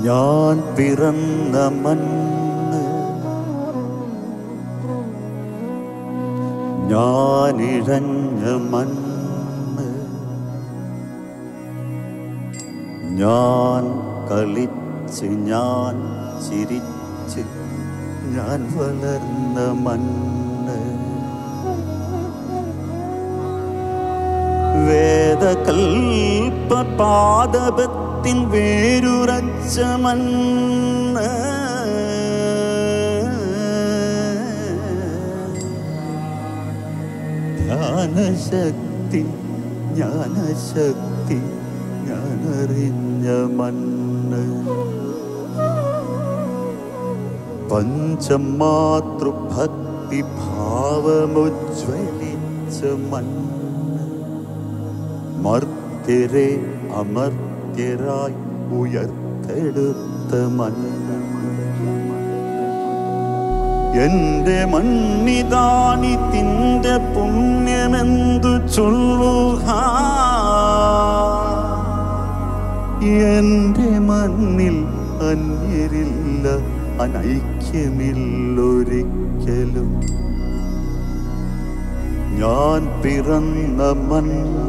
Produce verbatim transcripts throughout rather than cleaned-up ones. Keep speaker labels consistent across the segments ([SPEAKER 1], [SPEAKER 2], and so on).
[SPEAKER 1] ഞാൻ പിറന്ന മണ്ണ്, ഞാനിഴഞ്ഞ മണ്ണ്, ഞാൻ കളിച്ച് ഞാൻ ചിരിച്ച് ഞാൻ വളർന്ന മണ്ണ്, വേദകൽപ്പ പാദപത്തിൻ വേരുറച്ച മണ്ണ്, ധ്യാനശക്തി ജ്ഞാനശക്തി ഞാനറിഞ്ഞ മണ്ണ്, പഞ്ചമാതൃഭക്തി ഭാവമുജ്വലിച്ച മണ്ണ്, മർത്യരെ അമർത്യരായി ഉയർത്തെടുത്ത മണ്ണ്, എന്റെ മണ്ണിതാണിതിന്റെ പുണ്യമെന്തു ചൊല്ലുക, എന്റെ മണ്ണിൽ അന്യരില്ല അനൈക്യമില്ലൊരിക്കലും, ഞാൻ പിറന്ന മണ്ണ്,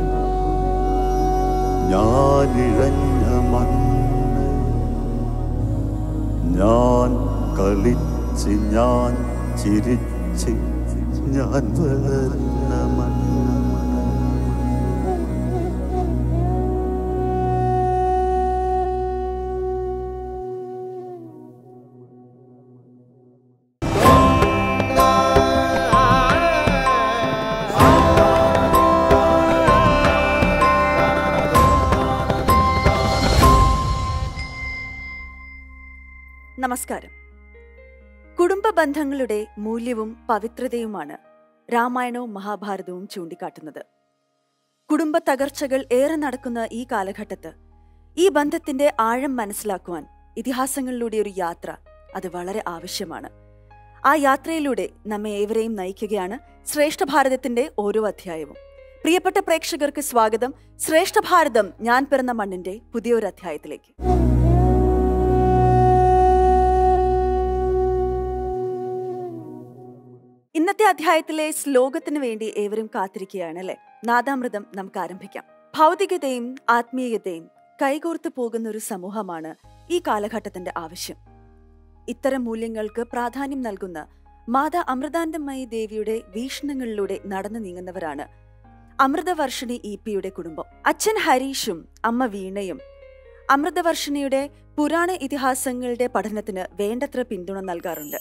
[SPEAKER 1] ഞാനിഴഞ്ഞ മണ്ണ്, ഞാൻ കളിച്ച് ഞാൻ ചിരിച്ച് ഞാൻ വളർന്ന മണ്ണ്.
[SPEAKER 2] നമസ്കാരം. കുടുംബ ബന്ധങ്ങളുടെ മൂല്യവും പവിത്രതയുമാണ് രാമായണവും മഹാഭാരതവും ചൂണ്ടിക്കാട്ടുന്നത്. കുടുംബ തകർച്ചകൾ ഏറെ നടക്കുന്ന ഈ കാലഘട്ടത്ത് ഈ ബന്ധത്തിന്റെ ആഴം മനസ്സിലാക്കുവാൻ ഇതിഹാസങ്ങളിലൂടെ ഒരു യാത്ര അത് വളരെ ആവശ്യമാണ്. ആ യാത്രയിലൂടെ നമ്മെ ഏവരെയും നയിക്കുകയാണ് ശ്രേഷ്ഠ ഭാരതത്തിന്റെ ഓരോ അധ്യായവും. പ്രിയപ്പെട്ട പ്രേക്ഷകർക്ക് സ്വാഗതം ശ്രേഷ്ഠ ഭാരതം ഞാൻ പിറന്ന മണ്ണിന്റെ പുതിയൊരു അധ്യായത്തിലേക്ക്. ഇന്നത്തെ അധ്യായത്തിലെ ശ്ലോകത്തിന് വേണ്ടി ഏവരും കാത്തിരിക്കുകയാണ് അല്ലെ? നാദാമൃതം നമുക്ക് ആരംഭിക്കാം. ഭൗതികതയും ആത്മീയതയും കൈകോർത്ത് പോകുന്ന ഒരു സമൂഹമാണ് ഈ കാലഘട്ടത്തിന്റെ ആവശ്യം. ഇത്തരം മൂല്യങ്ങൾക്ക് പ്രാധാന്യം നൽകുന്ന മാതാ അമൃതാനന്ദമയി ദേവിയുടെ വീക്ഷണങ്ങളിലൂടെ നടന്നു നീങ്ങുന്നവരാണ് അമൃതവർഷിണി ഇ പിയുടെ കുടുംബം. അച്ഛൻ ഹരീഷും അമ്മ വീണയും അമൃതവർഷിണിയുടെ പുരാണ ഇതിഹാസങ്ങളുടെ പഠനത്തിന് വേണ്ടത്ര പിന്തുണ നൽകാറുണ്ട്.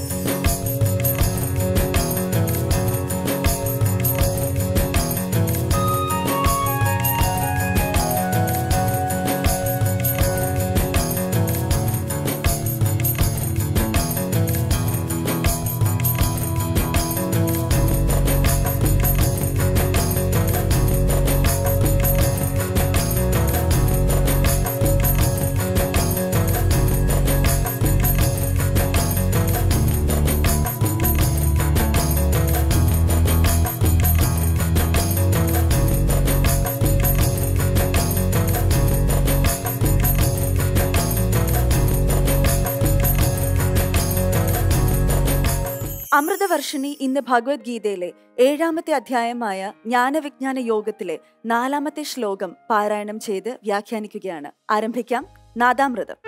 [SPEAKER 2] അമൃതവർഷിണി ഇന്ന് ഭഗവത്ഗീതയിലെ ഏഴാമത്തെ അധ്യായമായ ജ്ഞാനവിജ്ഞാന യോഗത്തിലെ നാലാമത്തെ ശ്ലോകം പാരായണം ചെയ്ത് വ്യാഖ്യാനിക്കുകയാണ്. ആരംഭിക്കാം നാദാമൃതം.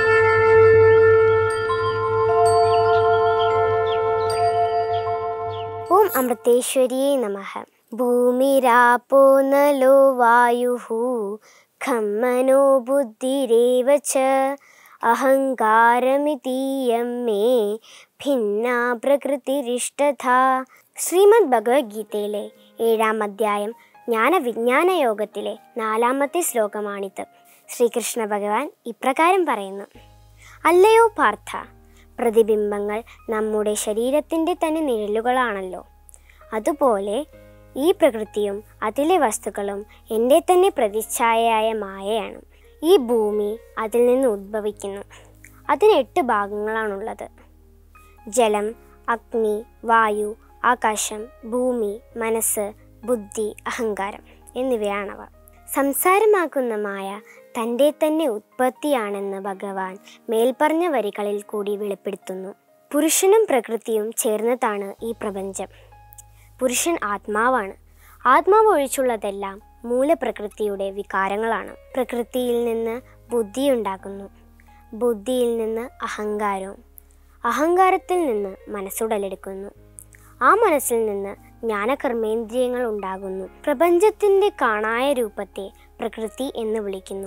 [SPEAKER 3] ഓം അമൃതേശ്വരിയേ നമഃ. ഭൂമിരാപോ നലോ വായുഃ ഖം മനോ ബുദ്ധിരേവ ച അഹങ്കാരമിതീയം മേ ഭിന്നാ പ്രകൃതിരിഷ്ടഥാ. ശ്രീമദ് ഭഗവത്ഗീതയിലെ ഏഴാം അധ്യായം ജ്ഞാനവിജ്ഞാന യോഗത്തിലെ നാലാമത്തെ ശ്ലോകമാണിത്. ശ്രീകൃഷ്ണ ഭഗവാൻ ഇപ്രകാരം പറയുന്നു: അല്ലയോ പാർത്ഥ, പ്രതിബിംബങ്ങൾ നമ്മുടെ ശരീരത്തിൻ്റെ തന്നെ നിഴലുകളാണല്ലോ. അതുപോലെ ഈ പ്രകൃതിയും അതിലെ വസ്തുക്കളും എൻ്റെ തന്നെ പ്രതിച്ഛായയായ മായയാണ്. ഈ ഭൂമി അതിൽ നിന്ന് ഉദ്ഭവിക്കുന്നു. അതിന് എട്ട് ഭാഗങ്ങളാണുള്ളത്: ജലം, അഗ്നി, വായു, ആകാശം, ഭൂമി, മനസ്സ്, ബുദ്ധി, അഹങ്കാരം എന്നിവയാണവ. സംസാരമാകുന്ന മായ തൻ്റെ തന്നെ ഉത്പത്തിയാണെന്ന് ഭഗവാൻ മേൽപ്പറഞ്ഞ വരികളിൽ കൂടി വെളിപ്പെടുത്തുന്നു. പുരുഷനും പ്രകൃതിയും ചേർന്നതാണ് ഈ പ്രപഞ്ചം. പുരുഷൻ ആത്മാവാണ്. ആത്മാവ് ഒഴിച്ചുള്ളതെല്ലാം മൂലപ്രകൃതിയുടെ വികാരങ്ങളാണ്. പ്രകൃതിയിൽ നിന്ന് ബുദ്ധിയുണ്ടാകുന്നു, ബുദ്ധിയിൽ നിന്ന് അഹങ്കാരവും, അഹങ്കാരത്തിൽ നിന്ന് മനസ്സുടലെടുക്കുന്നു, ആ മനസ്സിൽ നിന്ന് ജ്ഞാനകർമ്മേന്ദ്രിയങ്ങൾ ഉണ്ടാകുന്നു. പ്രപഞ്ചത്തിൻ്റെ കാണായ രൂപത്തെ പ്രകൃതി എന്ന് വിളിക്കുന്നു.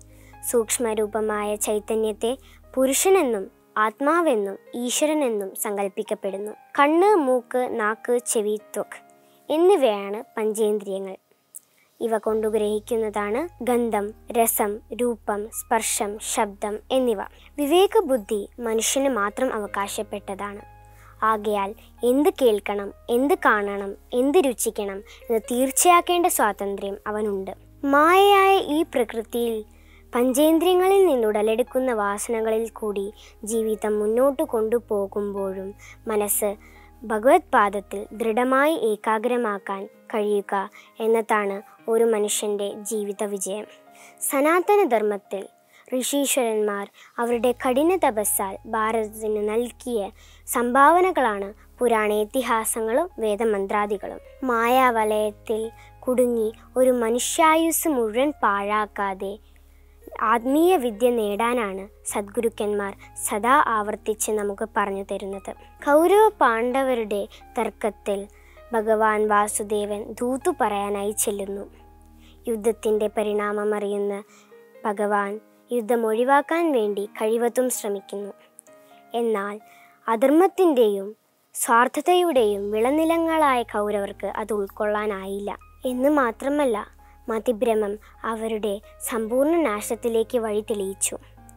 [SPEAKER 3] സൂക്ഷ്മരൂപമായ ചൈതന്യത്തെ പുരുഷനെന്നും ആത്മാവെന്നും ഈശ്വരനെന്നും സങ്കല്പിക്കപ്പെടുന്നു. കണ്ണ്, മൂക്ക്, നാക്ക്, ചെവി, ത്വക്ക് എന്നിവയാണ് പഞ്ചേന്ദ്രിയങ്ങൾ. ഇവ കൊണ്ടു ഗ്രഹിക്കുന്നതാണ് ഗന്ധം, രസം, രൂപം, സ്പർശം, ശബ്ദം എന്നിവ. വിവേകബുദ്ധി മനുഷ്യന് മാത്രം അവകാശപ്പെട്ടതാണ്. ആകയാൽ എന്ത് കേൾക്കണം, എന്ത് കാണണം, എന്ത് രുചിക്കണം എന്ന് തീർച്ചയാക്കേണ്ട സ്വാതന്ത്ര്യം അവനുണ്ട്. മായയായ ഈ പ്രകൃതിയിൽ പഞ്ചേന്ദ്രിയങ്ങളിൽ നിന്നുടലെടുക്കുന്ന വാസനകളിൽ കൂടി ജീവിതം മുന്നോട്ട് കൊണ്ടുപോകുമ്പോഴും മനസ്സ് ഭഗവത് പാദത്തിൽ ദൃഢമായി ഏകാഗ്രമാക്കാൻ കഴിയുക എന്നതാണ് ഒരു മനുഷ്യൻ്റെ ജീവിത വിജയം. സനാതനധർമ്മത്തിൽ ഋഷീശ്വരന്മാർ അവരുടെ കഠിന തപസ്സാൽ ഭാരതത്തിന് നൽകിയ സംഭാവനകളാണ് പുരാണേതിഹാസങ്ങളും വേദമന്ത്രാദികളും. മായാവലയത്തിൽ കുടുങ്ങി ഒരു മനുഷ്യായുസ് മുഴുവൻ പാഴാക്കാതെ ആത്മീയ വിദ്യ നേടാനാണ് സദ്ഗുരുക്കന്മാർ സദാ ആവർത്തിച്ച് നമുക്ക് പറഞ്ഞു തരുന്നത്. കൗരവ പാണ്ഡവരുടെ തർക്കത്തിൽ ഭഗവാൻ വാസുദേവൻ ധൂതു പറയാനായി ചെല്ലുന്നു. യുദ്ധത്തിൻ്റെ പരിണാമം അറിയുന്ന ഭഗവാൻ യുദ്ധം ഒഴിവാക്കാൻ വേണ്ടി കഴിവതും ശ്രമിക്കുന്നു. എന്നാൽ അധർമ്മത്തിൻ്റെയും സ്വാർത്ഥതയുടെയും വിളനിലങ്ങളായ കൗരവർക്ക് അത് ഉൾക്കൊള്ളാനായില്ല. എന്ന് മാത്രമല്ല, മതിഭ്രമം അവരുടെ സമ്പൂർണ്ണ നാശത്തിലേക്ക് വഴി തെളിയിച്ചു.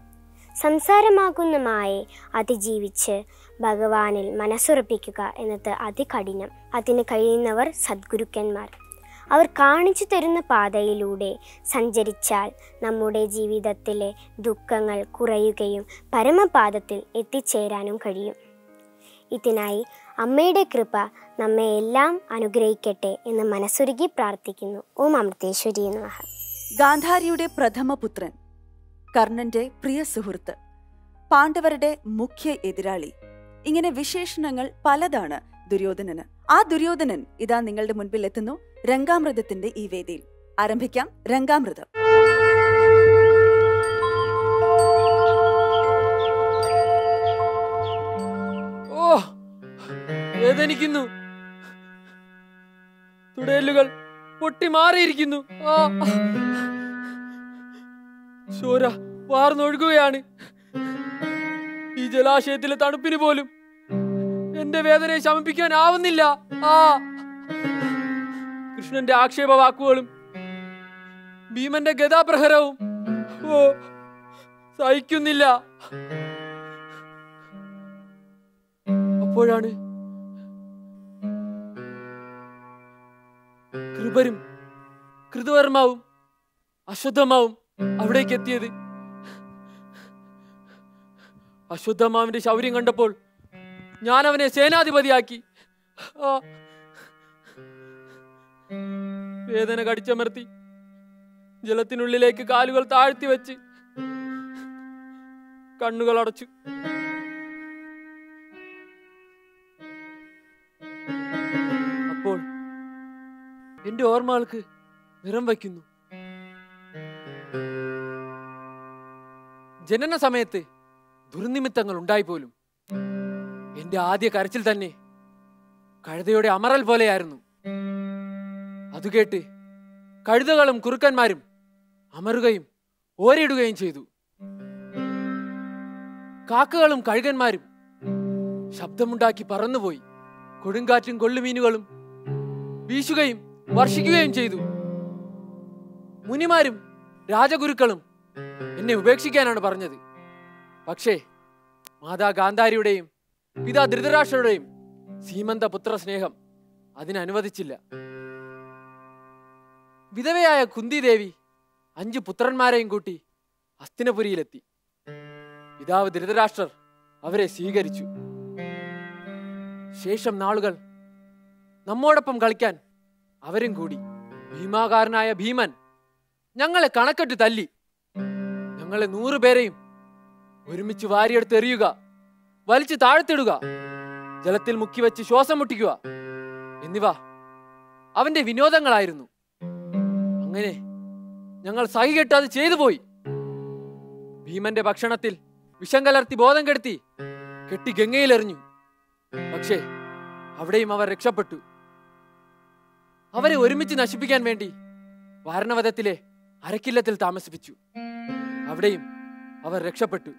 [SPEAKER 3] സംസാരമാകുന്ന മായയെ അതിജീവിച്ച് ഭഗവാനിൽ മനസ്സുറപ്പിക്കുക എന്നത് അതികഠിനം. അതിന് കഴിയുന്നവർ സദ്ഗുരുക്കന്മാർ. അവർ കാണിച്ചു തരുന്ന പാതയിലൂടെ സഞ്ചരിച്ചാൽ നമ്മുടെ ജീവിതത്തിലെ ദുഃഖങ്ങൾ കുറയുകയും പരമപാദത്തിൽ എത്തിച്ചേരാനും കഴിയും. ഇതിനായി അമ്മയുടെ കൃപ നമ്മെ എല്ലാം അനുഗ്രഹിക്കട്ടെ എന്ന് മനസ്സുരുകി പ്രാർത്ഥിക്കുന്നു. ഓം അമൃതേശ്വരി നമഃ.
[SPEAKER 2] ഗാന്ധാരിയുടെ പ്രഥമ പുത്രൻ, കർണന്റെ പ്രിയ സുഹൃത്ത്, പാണ്ഡവരുടെ മുഖ്യ എതിരാളി, ഇങ്ങനെ വിശേഷണങ്ങൾ പലതാണ് ദുര്യോധനന്. ആ ദുര്യോധനൻ ഇതാ നിങ്ങളുടെ മുൻപിൽ എത്തുന്നു രംഗാമൃതത്തിന്റെ ഈ വേദിയിൽ. ആരംഭിക്കാം രംഗാമൃതം.
[SPEAKER 4] ഓ, വേദനിക്കുന്നു. തുടയലുകൾ പൊട്ടി മാറിയിരിക്കുന്നു. ആ, ചോര വാർന്നൊഴുകുകയാണ്. ഈ ജലാശയത്തിലെ തണുപ്പിന് പോലും എന്റെ വേദനയെ ശമിപ്പിക്കാനാവുന്നില്ല. ആ, കൃഷ്ണന്റെ ആക്ഷേപ വാക്കുകളും ഭീമന്റെ ഗദാപ്രഹരവും ഓ സഹിക്കുന്നില്ല. അപ്പോഴാണ് കൃപരും കൃതവർമാവും അശ്വത്ഥമാവും അവിടേക്ക് എത്തിയത്. അശ്വത്ഥമാവിന്റെ ശൗര്യം കണ്ടപ്പോൾ ഞാൻ അവനെ സേനാധിപതിയാക്കി. വേദന കടിച്ചമർത്തി ജലത്തിനുള്ളിലേക്ക് കാലുകൾ താഴ്ത്തി വെച്ച് കണ്ണുകൾ അടച്ചു. അപ്പോൾ എന്റെ ഓർമ്മകൾക്ക് നിറം വയ്ക്കുന്നു. ജനന സമയത്ത് ദുർനിമിത്തങ്ങൾ ഉണ്ടായി പോലും എന്റെ ആദ്യ കരച്ചിൽ തന്നെ കഴുതയുടെ അമറൽ പോലെയായിരുന്നു. അത് കേട്ട് കഴുതകളും കുറുക്കന്മാരും അമറുകയും ഓരിടുകയും ചെയ്തു. കാക്കകളും കഴുകന്മാരും ശബ്ദമുണ്ടാക്കി പറന്നുപോയി. കൊടുങ്കാറ്റും കൊള്ളുമീനുകളും വീശുകയും വർഷിക്കുകയും ചെയ്തു. മുനിമാരും രാജഗുരുക്കളും എന്നെ ഉപേക്ഷിക്കാനാണ് പറഞ്ഞത്. പക്ഷേ മാതാ ഗാന്ധാരിയുടെയും പിതാ ധൃതരാഷ്ട്രരുടെയും സീമന്ത പുത്ര സ്നേഹം അതിനനുവദിച്ചില്ല. വിധവയായ കുന്തിദേവി അഞ്ചു പുത്രന്മാരെയും കൂട്ടി ഹസ്തിനപുരിയിലെത്തി. പിതാവ് ധൃതരാഷ്ട്രർ അവരെ സ്വീകരിച്ചു. ശേഷം നാളുകൾ നമ്മോടൊപ്പം കളിക്കാൻ അവരും കൂടി. ഭീമാകാരനായ ഭീമൻ ഞങ്ങളെ കണക്കെട്ട് തല്ലി. ഞങ്ങളെ നൂറുപേരെയും ഒരുമിച്ച് വാരിയെടുത്ത് എറിയുക, വലിച്ചു താഴ്ത്തിടുക, ജലത്തിൽ മുക്കിവെച്ച് ശ്വാസം മുട്ടിക്കുക എന്നിവ അവന്റെ വിനോദങ്ങളായിരുന്നു. അങ്ങനെ ഞങ്ങൾ സഹികെട്ട് അത് ചെയ്തു പോയി. ഭീമന്റെ ഭക്ഷണത്തിൽ വിഷം കലർത്തി ബോധം കെടുത്തി കെട്ടി ഗംഗയിലെറിഞ്ഞു. പക്ഷേ അവിടെയും അവർ രക്ഷപ്പെട്ടു. അവരെ ഒരുമിച്ച് നശിപ്പിക്കാൻ വേണ്ടി വാരണവതത്തിലെ അരക്കില്ലത്തിൽ താമസിപ്പിച്ചു. അവിടെയും അവർ രക്ഷപ്പെട്ടു.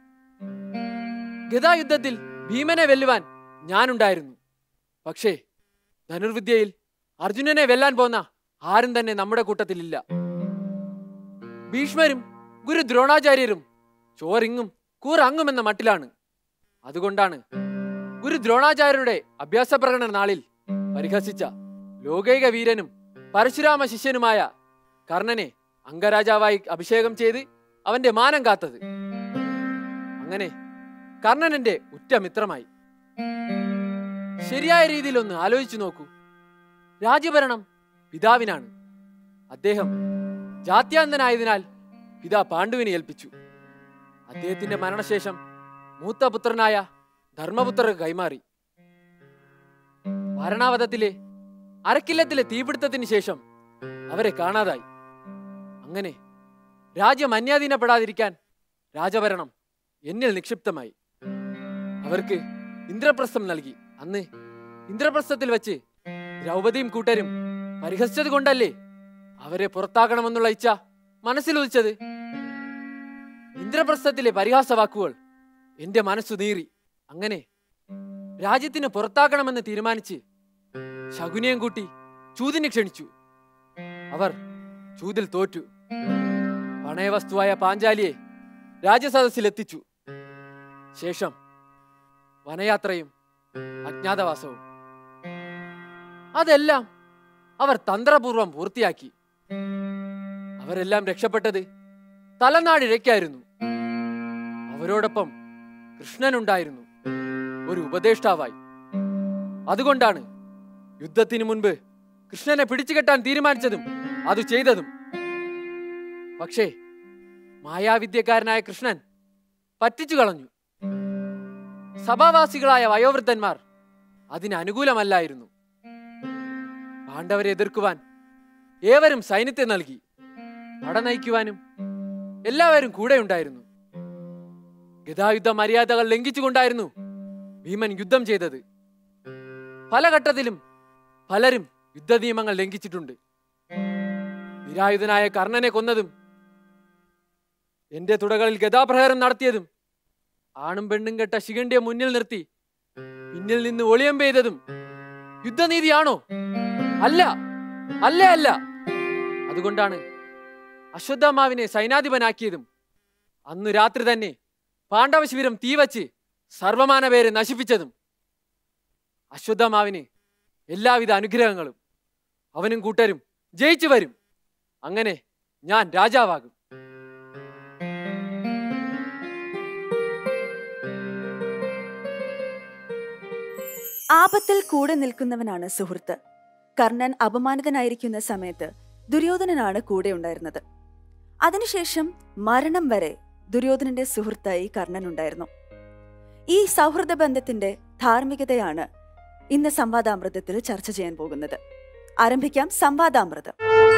[SPEAKER 4] ഗദായുദ്ധത്തിൽ ഭീമനെ വെല്ലുവാൻ ഞാനുണ്ടായിരുന്നു. പക്ഷേ ധനുർവിദ്യയിൽ അർജുനനെ വെല്ലാൻ പോന്ന ആരും തന്നെ നമ്മുടെ കൂട്ടത്തിലില്ല. ഭീഷ്മരും ഗുരു ദ്രോണാചാര്യരും ചോറിങ്ങും കൂറങ്ങും എന്ന മട്ടിലാണ്. അതുകൊണ്ടാണ് ഗുരു ദ്രോണാചാര്യരുടെ അഭ്യാസ പ്രകടന നാളിൽ പരിഹസിച്ച ലോകൈക വീരനും പരശുരാമ ശിഷ്യനുമായ കർണനെ അംഗരാജാവായി അഭിഷേകം ചെയ്ത് അവന്റെ മാനം കാത്തത്. അങ്ങനെ കർണൻ എന്റെ ഉറ്റമിത്രമായി. ശരിയായ രീതിയിൽ ഒന്ന് ആലോചിച്ചു നോക്കൂ. രാജ്യഭരണം പിതാവിനാണ്. അദ്ദേഹം ജാത്യാന്തനായതിനാൽ പിതാ പാണ്ഡുവിനെ ഏൽപ്പിച്ചു. അദ്ദേഹത്തിന്റെ മരണശേഷം മൂത്ത പുത്രനായ ധർമ്മപുത്രർക്ക് കൈമാറി. വാരണാവതത്തിലെ അരക്കില്ലത്തിലെ തീപിടുത്തത്തിന് ശേഷം അവരെ കാണാതായി. അങ്ങനെ രാജ്യം അന്യാധീനപ്പെടാതിരിക്കാൻ രാജഭരണം എന്നിൽ നിക്ഷിപ്തമായി. അവർക്ക് ഇന്ദ്രപ്രസ്ഥം നൽകി. അന്ന് ഇന്ദ്രപ്രസ്ഥത്തിൽ വെച്ച് ദ്രൗപദിയും കൂട്ടരും പരിഹസിച്ചത് കൊണ്ടല്ലേ അവരെ പുറത്താക്കണമെന്നുള്ള ഇച്ഛ മനസ്സിലുദിച്ചത്. ഇന്ദ്രപ്രസ്ഥത്തിലെ പരിഹാസ വാക്കുകൾ എന്റെ മനസ്സു നീറി. അങ്ങനെ രാജ്യത്തിന് പുറത്താക്കണമെന്ന് തീരുമാനിച്ച് ശകുനിയും കൂട്ടി ചൂതിനെ ക്ഷണിച്ചു. അവർ ചൂതിൽ തോറ്റു. പണയവസ്തുവായ പാഞ്ചാലിയെ രാജസദസ്സിലെത്തിച്ചു. ശേഷം വനയാത്രയും അജ്ഞാതവാസവും. അതെല്ലാം അവർ തന്ത്രപൂർവം പൂർത്തിയാക്കി. അവരെല്ലാം രക്ഷപ്പെട്ടത് തലനാടിഴയ്ക്കായിരുന്നു. അവരോടൊപ്പം കൃഷ്ണനുണ്ടായിരുന്നു, ഒരു ഉപദേഷ്ടാവായി. അതുകൊണ്ടാണ് യുദ്ധത്തിന് മുൻപ് കൃഷ്ണനെ പിടിച്ചുകെട്ടാൻ തീരുമാനിച്ചതും അത് ചെയ്തതും. പക്ഷേ മായാവിദ്യക്കാരനായ കൃഷ്ണൻ പറ്റിച്ചു കളഞ്ഞു. സഭാവാസികളായ വയോവൃദ്ധന്മാർ അതിന് അനുകൂലമല്ലായിരുന്നു. പാണ്ഡവരെ എതിർക്കുവാൻ ഏവരും സൈന്യത്തെ നൽകി. പട നയിക്കുവാനും എല്ലാവരും കൂടെ ഉണ്ടായിരുന്നു. ഗദായുദ്ധ മര്യാദകൾ ലംഘിച്ചുകൊണ്ടായിരുന്നു ഭീമൻ യുദ്ധം ചെയ്തത്. പല ഘട്ടത്തിലും പലരും യുദ്ധ നിയമങ്ങൾ ലംഘിച്ചിട്ടുണ്ട്. നിരായുധനായ കർണനെ കൊന്നതും എന്റെ തുടകളിൽ ഗദാപ്രഹാരം നടത്തിയതും ആണും പെണ്ണും കെട്ട ശിഖണ്ഡിയെ മുന്നിൽ നിർത്തി പിന്നിൽ നിന്ന് ഒളിയം പെയ്തതും യുദ്ധനീതിയാണോ? അല്ല, അല്ല അല്ല. അതുകൊണ്ടാണ് അശ്വത്ഥാമാവിനെ സൈനാധിപനാക്കിയതും അന്നു രാത്രി തന്നെ പാണ്ഡവ ശിബിരം തീവച്ച് സർവമാന പേരെ നശിപ്പിച്ചതും. അശ്വത്ഥാമാവിന് എല്ലാവിധ അനുഗ്രഹങ്ങളും. അവനും കൂട്ടരും ജയിച്ചു വരും. അങ്ങനെ ഞാൻ രാജാവാകും.
[SPEAKER 2] ആപത്തിൽ കൂടെ നിൽക്കുന്നവനാണ് സുഹൃത്ത്. കർണൻ അപമാനിതനായിരിക്കുന്ന സമയത്ത് ദുര്യോധനനാണ് കൂടെ ഉണ്ടായിരുന്നത്. അതിനുശേഷം മരണം വരെ ദുര്യോധനന്റെ സുഹൃത്തായി കർണൻ ഉണ്ടായിരുന്നു. ഈ സൗഹൃദ ബന്ധത്തിന്റെ ധാർമ്മികതയാണ് ഇന്ന് സംവാദാമൃതത്തിൽ ചർച്ച ചെയ്യാൻ പോകുന്നത്. ആരംഭിക്കാം സംവാദാമൃതം.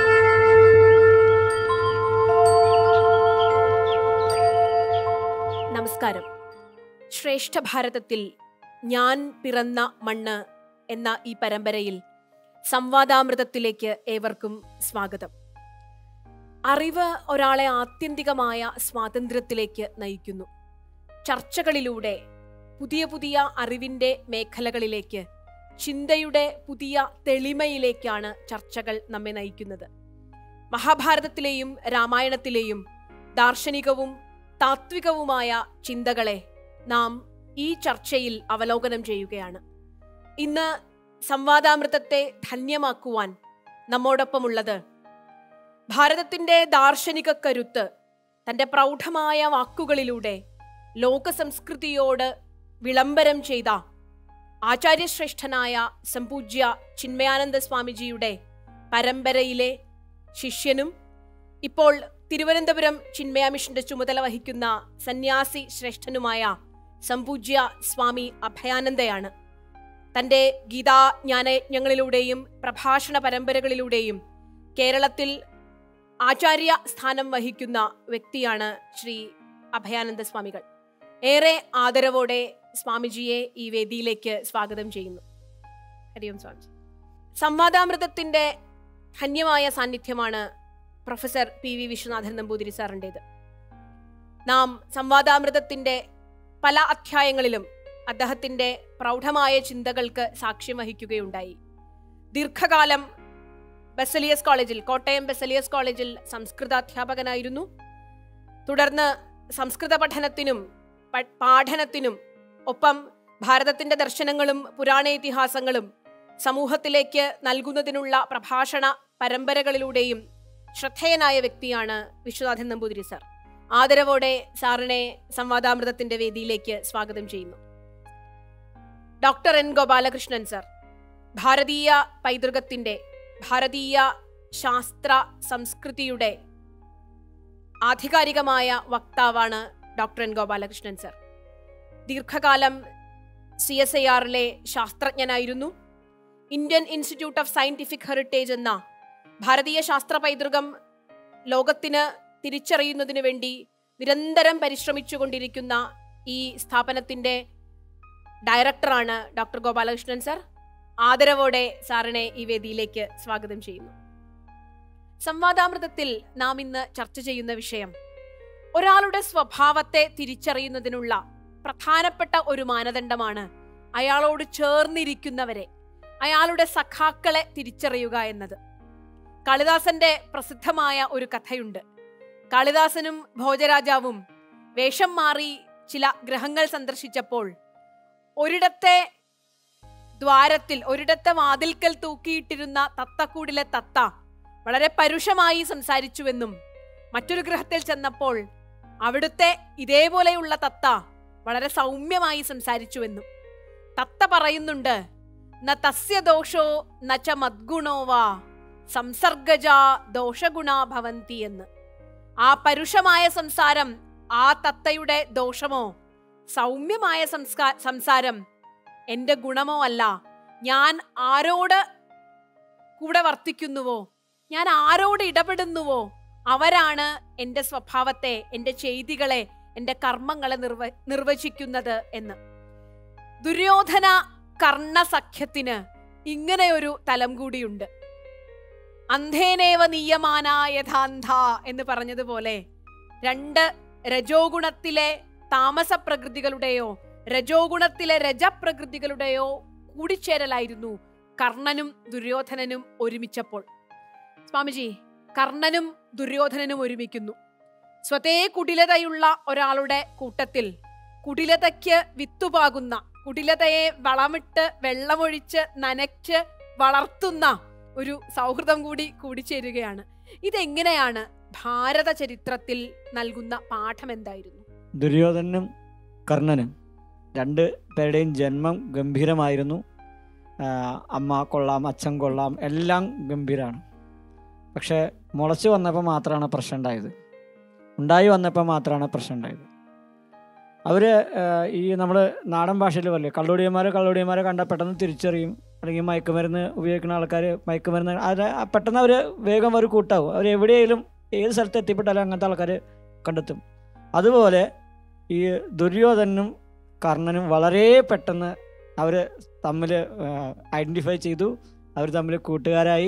[SPEAKER 5] നമസ്കാരം. ശ്രേഷ്ഠ ഭാരതത്തിൽ ഞാൻ പിറന്ന മണ്ണ് എന്ന ഈ പരമ്പരയിൽ സംവാദാമൃതത്തിലേക്ക് ഏവർക്കും സ്വാഗതം. അറിവ് ഒരാളെ ആത്യന്തികമായ സ്വാതന്ത്ര്യത്തിലേക്ക് നയിക്കുന്നു. ചർച്ചകളിലൂടെ പുതിയ പുതിയ അറിവിൻ്റെ മേഖലകളിലേക്ക്, ചിന്തയുടെ പുതിയ തെളിമയിലേക്കാണ് ചർച്ചകൾ നമ്മെ നയിക്കുന്നത്. മഹാഭാരതത്തിലെയും രാമായണത്തിലെയും ദാർശനികവും താത്വികവുമായ ചിന്തകളെ നാം ഈ ചർച്ചയിൽ അവലോകനം ചെയ്യുകയാണ്. ഇന്ന് സംവാദാമൃതത്തെ ധന്യമാക്കുവാൻ നമ്മോടൊപ്പമുള്ളത് ഭാരതത്തിൻ്റെ ദാർശനിക കരുത്ത് തൻ്റെ പ്രൗഢമായ വാക്കുകളിലൂടെ ലോക സംസ്കൃതിയോട് വിളംബരം ചെയ്ത ആചാര്യശ്രേഷ്ഠനായ സംപൂജ്യ ചിന്മയാനന്ദ സ്വാമിജിയുടെ പരമ്പരയിലെ ശിഷ്യനും ഇപ്പോൾ തിരുവനന്തപുരം ചിന്മയ മിഷന്റെ ചുമതല വഹിക്കുന്ന സന്യാസി ശ്രേഷ്ഠനുമായ സംപൂജ്യ സ്വാമി അഭയാനന്ദയാണ്. തൻ്റെ ഗീതാജ്ഞാനയജ്ഞങ്ങളിലൂടെയും പ്രഭാഷണ പരമ്പരകളിലൂടെയും കേരളത്തിൽ ആചാര്യ സ്ഥാനം വഹിക്കുന്ന വ്യക്തിയാണ് ശ്രീ അഭയാനന്ദ സ്വാമികൾ. ഏറെ ആദരവോടെ സ്വാമിജിയെ ഈ വേദിയിലേക്ക് സ്വാഗതം ചെയ്യുന്നു. ഹരിയോം സ്വാമിജി. സംവാദാമൃതത്തിന്റെ ധന്യമായ സാന്നിധ്യമാണ് professor P V Vishwanathan Namboothiri സാറിൻ്റെത്. നാം സംവാദാമൃതത്തിന്റെ പല അധ്യായങ്ങളിലും അദ്ദേഹത്തിന്റെ പ്രൗഢമായ ചിന്തകൾക്ക് സാക്ഷ്യം വഹിക്കുകയുണ്ടായി. ദീർഘകാലം ബെസലിയസ് കോളേജിൽ, കോട്ടയം ബെസലിയസ് കോളേജിൽ സംസ്കൃതാധ്യാപകനായിരുന്നു. തുടർന്ന് സംസ്കൃത പഠനത്തിനും പാഠനത്തിനും ഒപ്പം ഭാരതത്തിന്റെ ദർശനങ്ങളും പുരാണേതിഹാസങ്ങളും സമൂഹത്തിലേക്ക് നൽകുന്നതിനുള്ള പ്രഭാഷണ പരമ്പരകളിലൂടെയും ശ്രദ്ധേയനായ വ്യക്തിയാണ് വിശ്വനാഥൻ നമ്പൂതിരി സാർ. ആദരവോടെ സാറിനെ സംവാദാമൃതത്തിന്റെ വേദിയിലേക്ക് സ്വാഗതം ചെയ്യുന്നു. ഡോക്ടർ എൻ ഗോപാലകൃഷ്ണൻ സർ, ഭാരതീയ പൈതൃകത്തിന്റെ, ഭാരതീയ ശാസ്ത്ര സംസ്കൃതിയുടെ ആധികാരികമായ വക്താവാണ് ഡോക്ടർ എൻ ഗോപാലകൃഷ്ണൻ സർ. ദീർഘകാലം സി എസ് ഐ ആറിലെ ശാസ്ത്രജ്ഞനായിരുന്നു. Indian Institute of Scientific Heritage എന്ന ഭാരതീയ ശാസ്ത്ര പൈതൃകം ലോകത്തിന് തിരിച്ചറിയുന്നതിനു വേണ്ടി നിരന്തരം പരിശ്രമിച്ചുകൊണ്ടിരിക്കുന്ന ഈ സ്ഥാപനത്തിന്റെ ഡയറക്ടറാണ് ഡോക്ടർ ഗോപാലകൃഷ്ണൻ സർ. ആദരവോടെ സാറിനെ ഈ വേദിയിലേക്ക് സ്വാഗതം ചെയ്യുന്നു. സംവാദാമൃതത്തിൽ നാം ഇന്ന് ചർച്ച ചെയ്യുന്ന വിഷയം ഒരാളുടെ സ്വഭാവത്തെ തിരിച്ചറിയുന്നതിനുള്ള പ്രധാനപ്പെട്ട ഒരു മാനദണ്ഡമാണ് അയാളോട് ചേർന്നിരിക്കുന്നവരെ, അയാളുടെ സഖാക്കളെ തിരിച്ചറിയുക എന്നത്. കാളിദാസന്റെ പ്രസിദ്ധമായ ഒരു കഥയുണ്ട്. കാളിദാസനും ഭോജരാജാവും വേഷം മാറി ചില ഗ്രഹങ്ങൾ സന്ദർശിച്ചപ്പോൾ ഒരിടത്തെ ദ്വാരത്തിൽ, ഒരിടത്തെ വാതിൽക്കൽ തൂക്കിയിട്ടിരുന്ന തത്തക്കൂടിലെ തത്ത വളരെ പരുഷമായി സംസാരിച്ചുവെന്നും മറ്റൊരു ഗ്രഹത്തിൽ ചെന്നപ്പോൾ അവിടുത്തെ ഇതേപോലെയുള്ള തത്ത വളരെ സൗമ്യമായി സംസാരിച്ചുവെന്നും. തത്ത പറയുന്നുണ്ട്, ന തസ്യ ദോഷോ നച മദ്ഗുണോ വാ സംസർഗജ ദോഷഗുണാ ഭവന്തി എന്ന്. ആ പരുഷമായ സംസാരം ആ തത്തയുടെ ദോഷമോ, സൗമ്യമായ സംസ്കാ സംസാരം എന്റെ ഗുണമോ അല്ല. ഞാൻ ആരോട് കൂടെ വർത്തിക്കുന്നുവോ, ഞാൻ ആരോട് ഇടപെടുന്നുവോ അവരാണ് എൻ്റെ സ്വഭാവത്തെ, എൻ്റെ ചെയ്തികളെ, എൻ്റെ കർമ്മങ്ങളെ നിർവ നിർവചിക്കുന്നത് എന്ന്. ദുര്യോധന കർണ സഖ്യത്തിന് ഇങ്ങനെയൊരു തലം കൂടിയുണ്ട്. അന്ധേനേവ നീയമാന യഥാന്ധ എന്ന് പറഞ്ഞതുപോലെ രണ്ട് രജോ ഗുണത്തിലെ താമസ പ്രകൃതികളുടെയോ രജോ ഗുണത്തിലെ രജപ്രകൃതികളുടെയോ കൂടിച്ചേരലായിരുന്നു കർണനും ദുര്യോധനനും ഒരുമിച്ചപ്പോൾ. സ്വാമിജി, കർണനും ദുര്യോധനനും ഒരുമിക്കുന്നു. സ്വതേ കുടിലതയുള്ള ഒരാളുടെ കൂട്ടത്തിൽ കുടിലതയ്ക്ക് വിത്തുപാകുന്ന, കുടിലതയെ വളമിട്ട് വെള്ളമൊഴിച്ച് നനച്ച് വളർത്തുന്ന ഒരു സൗഹൃദം കൂടി കൂടിച്ചേരുകയാണ്. ഇതെങ്ങനെയാണ് ഭാരത ചരിത്രത്തിൽ നൽകുന്ന പാഠം എന്തായിരുന്നു?
[SPEAKER 6] ദുര്യോധനനും കർണനും രണ്ട് പേരുടെയും ജന്മം ഗംഭീരമായിരുന്നു. അമ്മ കൊള്ളാം, അച്ഛൻ കൊള്ളാം, എല്ലാം ഗംഭീരമാണ്. പക്ഷേ മുളച്ചു വന്നപ്പോൾ മാത്രമാണ് പ്രശ്നം ഉണ്ടായത്. ഉണ്ടായി വന്നപ്പോൾ മാത്രമാണ് പ്രശ്നം ഉണ്ടായത്. അവർ ഈ നമ്മൾ നാടൻ ഭാഷയിൽ പറയില്ലേ, കള്ളുടിയന്മാരെ കള്ളുടിയന്മാരെ കണ്ടാൽ പെട്ടെന്ന് തിരിച്ചറിയും. അല്ലെങ്കിൽ മയക്കുമരുന്ന് ഉപയോഗിക്കുന്ന ആൾക്കാർ മയക്കുമരുന്ന് അത് പെട്ടെന്ന് അവർ വേഗം അവർ കൂട്ടാവും. അവർ എവിടെയെങ്കിലും ഏത് സ്ഥലത്ത് എത്തിപ്പെട്ടാലും അങ്ങനത്തെ ആൾക്കാർ കണ്ടെത്തും. അതുപോലെ ഈ ദുര്യോധനും കർണനും വളരെ പെട്ടെന്ന് അവർ തമ്മിൽ ഐഡൻറ്റിഫൈ ചെയ്തു. അവർ തമ്മിൽ കൂട്ടുകാരായി.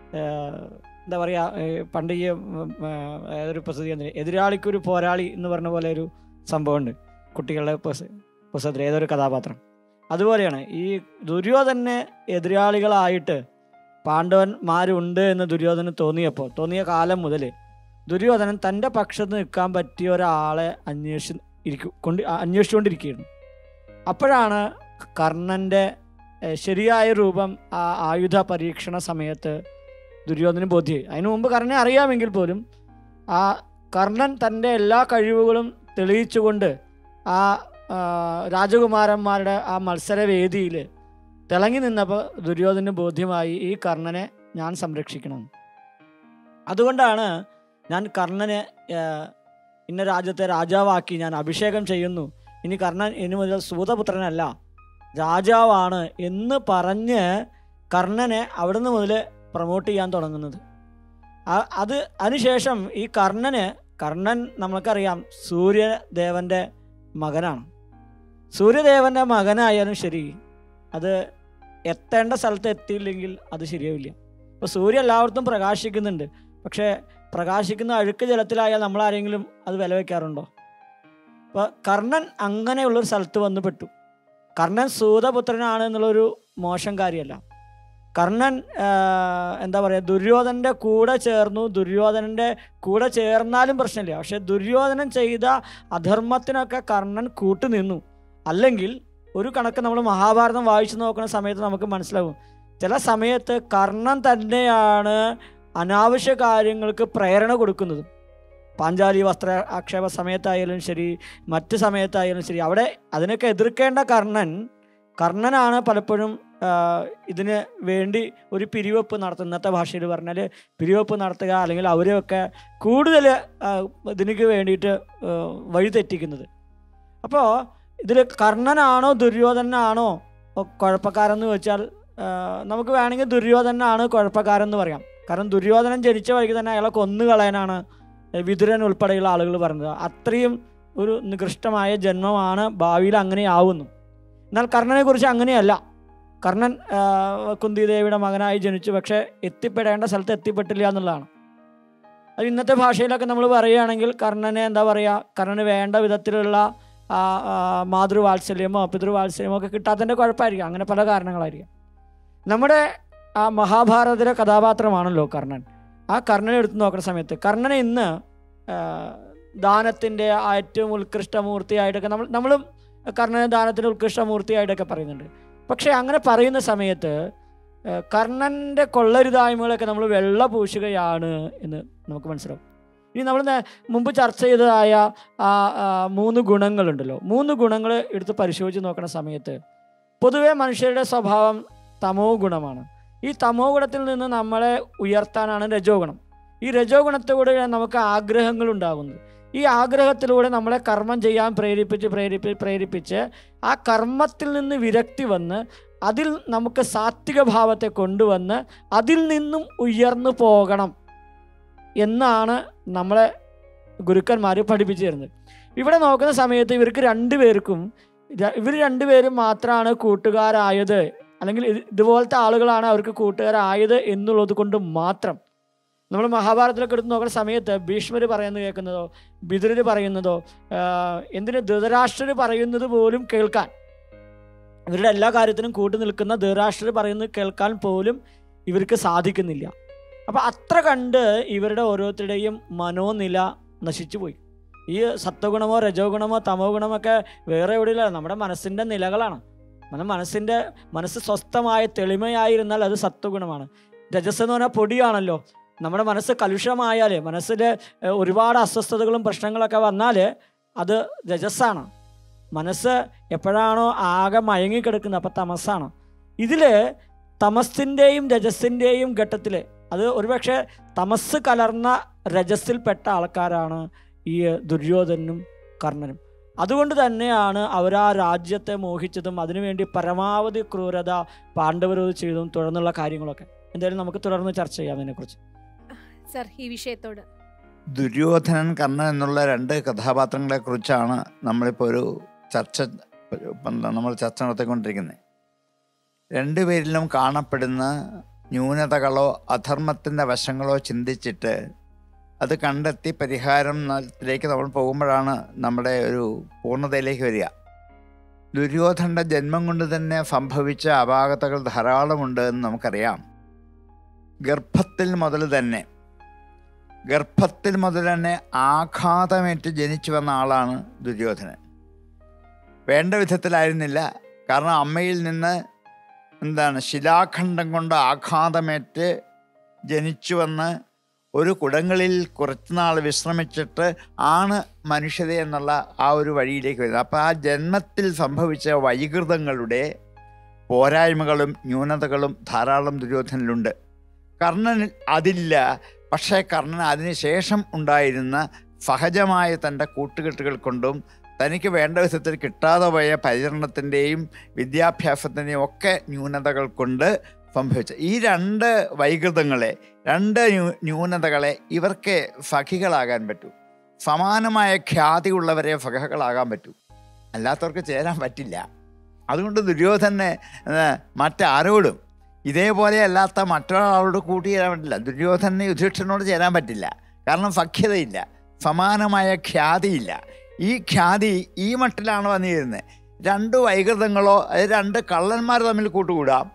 [SPEAKER 6] എന്താ പറയുക, പണ്ട് ഈ ഏതൊരു പ്രസിദ്ധി എതിരാളിക്കൊരു പോരാളി എന്ന് പറഞ്ഞ പോലെ ഒരു സംഭവമുണ്ട് കുട്ടികളുടെ പുസ്തകത്തിൽ, ഏതൊരു കഥാപാത്രം. അതുപോലെയാണ് ഈ ദുര്യോധനെ എതിരാളികളായിട്ട് പാണ്ഡവന്മാരുണ്ട് എന്ന് ദുര്യോധനന് തോന്നിയപ്പോൾ, തോന്നിയ കാലം മുതൽ ദുര്യോധനൻ തൻ്റെ പക്ഷത്ത് നിൽക്കാൻ പറ്റിയ ഒരാളെ അന്വേഷിച്ച് ഇരിക്കും കൊണ്ട് അന്വേഷിച്ചുകൊണ്ടിരിക്കുകയായിരുന്നു. അപ്പോഴാണ് കർണൻ്റെ ശരിയായ രൂപം ആ ആയുധ പരീക്ഷണ സമയത്ത് ദുര്യോധനന് ബോധ്യമായി. അതിനു മുമ്പ് കർണനെ അറിയാമെങ്കിൽ പോലും ആ കർണൻ തൻ്റെ എല്ലാ കഴിവുകളും തെളിയിച്ചുകൊണ്ട് ആ രാജകുമാരന്മാരുടെ ആ മത്സരവേദിയിൽ തിളങ്ങി നിന്നപ്പോൾ ദുര്യോധനന് ബോധ്യമായി ഈ കർണനെ ഞാൻ സംരക്ഷിക്കണം. അതുകൊണ്ടാണ് ഞാൻ കർണനെ ഇന്ന രാജ്യത്തെ രാജാവാക്കി ഞാൻ അഭിഷേകം ചെയ്യുന്നു, ഇനി കർണൻ ഇനി മുതൽ സൂതപുത്രനല്ല രാജാവാണ് എന്ന് പറഞ്ഞ് കർണനെ അവിടുന്ന് മുതൽ പ്രൊമോട്ട് ചെയ്യാൻ തുടങ്ങുന്നത്. അത് അതിനുശേഷം ഈ കർണന് കർണൻ നമുക്കറിയാം സൂര്യദേവൻ്റെ മകനാണ്. സൂര്യദേവൻ്റെ മകനായാലും ശരി, അത് എത്തേണ്ട സ്ഥലത്ത് എത്തിയില്ലെങ്കിൽ അത് ശരിയാവില്ല. ഇപ്പോൾ സൂര്യൻ എല്ലായിടത്തും പ്രകാശിക്കുന്നുണ്ട്, പക്ഷേ പ്രകാശിക്കുന്ന അഴുക്ക് ജലത്തിലായാൽ നമ്മളാരെങ്കിലും അത് വില വയ്ക്കാറുണ്ടോ? അപ്പോൾ കർണൻ അങ്ങനെയുള്ളൊരു സ്ഥലത്ത് വന്ന് പെട്ടു. കർണൻ സൂതപുത്രനാണ് എന്നുള്ളൊരു മോശം കാര്യമല്ല. കർണൻ എന്താ പറയുക, ദുര്യോധനൻ്റെ കൂടെ ചേർന്നു. ദുര്യോധനൻ്റെ കൂടെ ചേർന്നാലും പ്രശ്നമില്ല, പക്ഷെ ദുര്യോധനൻ ചെയ്ത അധർമ്മത്തിനൊക്കെ കർണൻ കൂട്ടുനിന്നു. അല്ലെങ്കിൽ ഒരു കണക്ക് നമ്മൾ മഹാഭാരതം വായിച്ചു നോക്കുന്ന സമയത്ത് നമുക്ക് മനസ്സിലാവും, ചില സമയത്ത് കർണൻ തന്നെയാണ് അനാവശ്യ കാര്യങ്ങൾക്ക് പ്രേരണ കൊടുക്കുന്നത്. പാഞ്ചാലി വസ്ത്ര ആക്ഷേപ സമയത്തായാലും ശരി, മറ്റ് സമയത്തായാലും ശരി, അവിടെ അതിനൊക്കെ എതിർക്കേണ്ട കർണൻ കർണനാണ് പലപ്പോഴും ഇതിന് വേണ്ടി ഒരു പിരിവെപ്പ് നടത്തുന്ന, ഇന്നത്തെ ഭാഷയിൽ പറഞ്ഞാൽ പിരിവെപ്പ് നടത്തുക, അല്ലെങ്കിൽ അവരെയൊക്കെ കൂടുതൽ ഇതിനു വേണ്ടിയിട്ട് വഴിതെറ്റിക്കുന്നത്. അപ്പോൾ ഇതിൽ കർണനാണോ ദുര്യോധനാണോ കുഴപ്പക്കാരെന്ന് വെച്ചാൽ നമുക്ക് വേണമെങ്കിൽ ദുര്യോധനാണ് കുഴപ്പക്കാരെന്ന് പറയാം. കാരണം ദുര്യോധനൻ ജനിച്ച വഴിക്ക് തന്നെ അയാളെ കൊന്നുകളയാനാണ് വിതുരൻ ഉൾപ്പെടെയുള്ള ആളുകൾ പറഞ്ഞത്. അത്രയും ഒരു നികൃഷ്ടമായ ജന്മമാണ്, ഭാവിയിൽ അങ്ങനെ ആവുന്നു. എന്നാൽ കർണനെ കുറിച്ച് അങ്ങനെയല്ല. കർണൻ കുന്തിദേവിയുടെ മകനായി ജനിച്ചു, പക്ഷേ എത്തിപ്പെടേണ്ട സ്ഥലത്ത് എത്തിപ്പെട്ടില്ല എന്നുള്ളതാണ്. അത് ഇന്നത്തെ ഭാഷയിലൊക്കെ നമ്മൾ പറയുകയാണെങ്കിൽ കർണനെ എന്താ പറയുക, കർണന് വേണ്ട വിധത്തിലുള്ള മാതൃവാത്സല്യമോ പിതൃവാത്സല്യമോ ഒക്കെ കിട്ടാത്തതിൻ്റെ കുഴപ്പമായിരിക്കും. അങ്ങനെ പല കാരണങ്ങളായിരിക്കും. നമ്മുടെ ആ മഹാഭാരതത്തിലെ കഥാപാത്രമാണല്ലോ കർണൻ. ആ കർണനെ എടുത്ത് നോക്കുന്ന സമയത്ത് കർണനെ ഇന്ന് ദാനത്തിൻ്റെ ഏറ്റവും ഉത്കൃഷ്ടമൂർത്തിയായിട്ടൊക്കെ നമ്മൾ നമ്മളും കർണനെ ദാനത്തിൻ്റെ ഉത്കൃഷ്ടമൂർത്തിയായിട്ടൊക്കെ പറയുന്നുണ്ട്. പക്ഷേ അങ്ങനെ പറയുന്ന സമയത്ത് കർണൻ്റെ കൊള്ളരുതായ്മകളൊക്കെ നമ്മൾ വെള്ള പൂശുകയാണ് എന്ന് നമുക്ക് മനസ്സിലാവും. ഇനി നമ്മൾ മുമ്പ് ചർച്ച ചെയ്തതായ ആ മൂന്ന് ഗുണങ്ങളുണ്ടല്ലോ, മൂന്ന് ഗുണങ്ങൾ എടുത്ത് പരിശോധിച്ച് നോക്കുന്ന സമയത്ത് പൊതുവെ മനുഷ്യരുടെ സ്വഭാവം തമോ ഗുണമാണ്. ഈ തമോ ഗുണത്തിൽ നിന്ന് നമ്മളെ ഉയർത്താനാണ് രജോ ഗുണം. ഈ രജോ ഗുണത്തിലൂടെ നമുക്ക് ആഗ്രഹങ്ങൾ ഉണ്ടാകുന്നത്. ഈ ആഗ്രഹത്തിലൂടെ നമ്മളെ കർമ്മം ചെയ്യാൻ പ്രേരിപ്പിച്ച് പ്രേരിപ്പി പ്രേരിപ്പിച്ച് ആ കർമ്മത്തിൽ നിന്ന് വിരക്തി വന്ന് അതിൽ നമുക്ക് സാത്വിക ഭാവത്തെ കൊണ്ടുവന്ന് അതിൽ നിന്നും ഉയർന്നു പോകണം എന്നാണ് നമ്മളെ ഗുരുക്കന്മാർ പഠിപ്പിച്ചു തരുന്നത്. ഇവിടെ നോക്കുന്ന സമയത്ത് ഇവർക്ക് രണ്ടുപേർക്കും ഇവർ രണ്ടുപേരും മാത്രമാണ് കൂട്ടുകാരായത്, അല്ലെങ്കിൽ ഇതുപോലത്തെ ആളുകളാണ് അവർക്ക് കൂട്ടുകാരായത് എന്നുള്ളത് കൊണ്ട് മാത്രം നമ്മൾ മഹാഭാരതത്തിലൊക്കെ എടുത്ത് നോക്കുന്ന സമയത്ത് ഭീഷ്മർ പറയുന്നത് കേൾക്കുന്നതോ വിതുരർ പറയുന്നതോ എന്തിന് ധൃതരാഷ്ട്രർ പറയുന്നത് പോലും കേൾക്കാൻ, ഇവരുടെ എല്ലാ കാര്യത്തിനും കൂട്ടു നിൽക്കുന്ന ധൃതരാഷ്ട്രർ പറയുന്നത് കേൾക്കാൻ പോലും ഇവർക്ക് സാധിക്കുന്നില്ല. അപ്പം അത്ര കണ്ട് ഇവരുടെ ഓരോരുത്തരുടെയും മനോനില നശിച്ചു പോയി. ഈ സത്വഗുണമോ രജോ ഗുണമോ തമോ ഗുണമൊക്കെ വേറെ എവിടെയില്ല, നമ്മുടെ മനസ്സിൻ്റെ നിലകളാണ്. നമ്മുടെ മനസ്സിൻ്റെ മനസ്സ് സ്വസ്ഥമായ തെളിമയായിരുന്നാൽ അത് സത്വഗുണമാണ്. രജസ് എന്ന് പറഞ്ഞാൽ പൊടിയാണല്ലോ. നമ്മുടെ മനസ്സ് കലുഷമായാൽ, മനസ്സിൽ ഒരുപാട് അസ്വസ്ഥതകളും പ്രശ്നങ്ങളൊക്കെ വന്നാൽ അത് രജസ്സാണ്. മനസ്സ് എപ്പോഴാണോ ആകെ മയങ്ങിക്കിടക്കുന്നത് അപ്പം തമസ്സാണ്. ഇതിൽ തമസ്സിൻ്റെയും രജസ്സിൻ്റെയും ഘട്ടത്തിൽ അത് ഒരുപക്ഷെ തമസ് കലർന്ന രജസ്സിൽപ്പെട്ട ആൾക്കാരാണ് ഈ ദുര്യോധനും കർണനും. അതുകൊണ്ട് തന്നെയാണ് അവർ ആ രാജ്യത്തെ മോഹിച്ചതും അതിനുവേണ്ടി പരമാവധി ക്രൂരത പാണ്ഡവരോട് ചെയ്തതും തുടർന്നുള്ള കാര്യങ്ങളൊക്കെ. എന്തായാലും നമുക്ക് തുടർന്ന് ചർച്ച ചെയ്യാം അതിനെക്കുറിച്ച്.
[SPEAKER 5] സർ, ഈ വിഷയത്തോട്
[SPEAKER 7] ദുര്യോധനൻ കർണൻ എന്നുള്ള രണ്ട് കഥാപാത്രങ്ങളെ കുറിച്ചാണ് നമ്മളിപ്പോൾ ഒരു ചർച്ച നമ്മൾ ചർച്ച നടത്തിക്കൊണ്ടിരിക്കുന്നത്. രണ്ടുപേരിലും കാണപ്പെടുന്ന ന്യൂനതകളോ അധർമ്മത്തിൻ്റെ വശങ്ങളോ ചിന്തിച്ചിട്ട് അത് കണ്ടെത്തി പരിഹാരത്തിലേക്ക് നമ്മൾ പോകുമ്പോഴാണ് നമ്മുടെ ഒരു പൂർണ്ണതയിലേക്ക് വരിക. ദുര്യോധനൻ്റെ ജന്മം കൊണ്ട് തന്നെ സംഭവിച്ച അപാകതകൾ ധാരാളമുണ്ട് എന്ന് നമുക്കറിയാം. ഗർഭത്തിൽ മുതൽ തന്നെ ഗർഭത്തിൽ മുതൽ തന്നെ ആഘാതമേറ്റ് ജനിച്ചു വന്ന ആളാണ് ദുര്യോധനൻ. വേണ്ട വിധത്തിലായിരുന്നില്ല. കാരണം അമ്മയിൽ നിന്ന് എന്താണ് ശിലാഖണ്ഡം കൊണ്ട് ആഘാതമേറ്റ് ജനിച്ചു വന്ന് ഒരു കുടങ്ങളിൽ കുറച്ചുനാൾ വിശ്രമിച്ചിട്ട് ആണ് മനുഷ്യത എന്നുള്ള ആ ഒരു വഴിയിലേക്ക് വരുന്നത്. അപ്പോൾ ആ ജന്മത്തിൽ സംഭവിച്ച വൈകൃതങ്ങളുടെ പോരായ്മകളും ന്യൂനതകളും ധാരാളം ദുര്യോധനിലുണ്ട്. കർണനിൽ അതില്ല. പക്ഷേ കർണൻ അതിനുശേഷം ഉണ്ടായിരുന്ന സഹജമായ തൻ്റെ കൂട്ടുകെട്ടുകൾ കൊണ്ടും തനിക്ക് വേണ്ട വിധത്തിൽ കിട്ടാതെ പോയ പരിചരണത്തിൻ്റെയും വിദ്യാഭ്യാസത്തിൻ്റെയും ഒക്കെ ന്യൂനതകൾ കൊണ്ട് സംഭവിച്ച ഈ രണ്ട് വൈകൃതങ്ങളെ, രണ്ട് ന്യൂ ന്യൂനതകളെ ഇവർക്ക് സഖികളാകാൻ പറ്റൂ. സമാനമായ ഖ്യാതിയുള്ളവരെ സഖകളാകാൻ പറ്റൂ, അല്ലാത്തവർക്ക് ചേരാൻ പറ്റില്ല. അതുകൊണ്ട് ദുര്യോധനെ മറ്റാരോടും ഇതേപോലെ അല്ലാത്ത മറ്റൊരാളോട് കൂട്ടി ചേരാൻ പറ്റില്ല. ദുര്യോധനന് യുധിഷ്ഠിരനോട് ചേരാൻ പറ്റില്ല, കാരണം സഖ്യതയില്ല, സമാനമായ ഖ്യാതിയില്ല. ഈ ഖ്യാതി ഈ മട്ടിലാണ് വന്നിരുന്നത്. രണ്ട് വൈകൃതങ്ങളോ അത് രണ്ട് കള്ളന്മാർ തമ്മിൽ കൂട്ടുകൂടാം,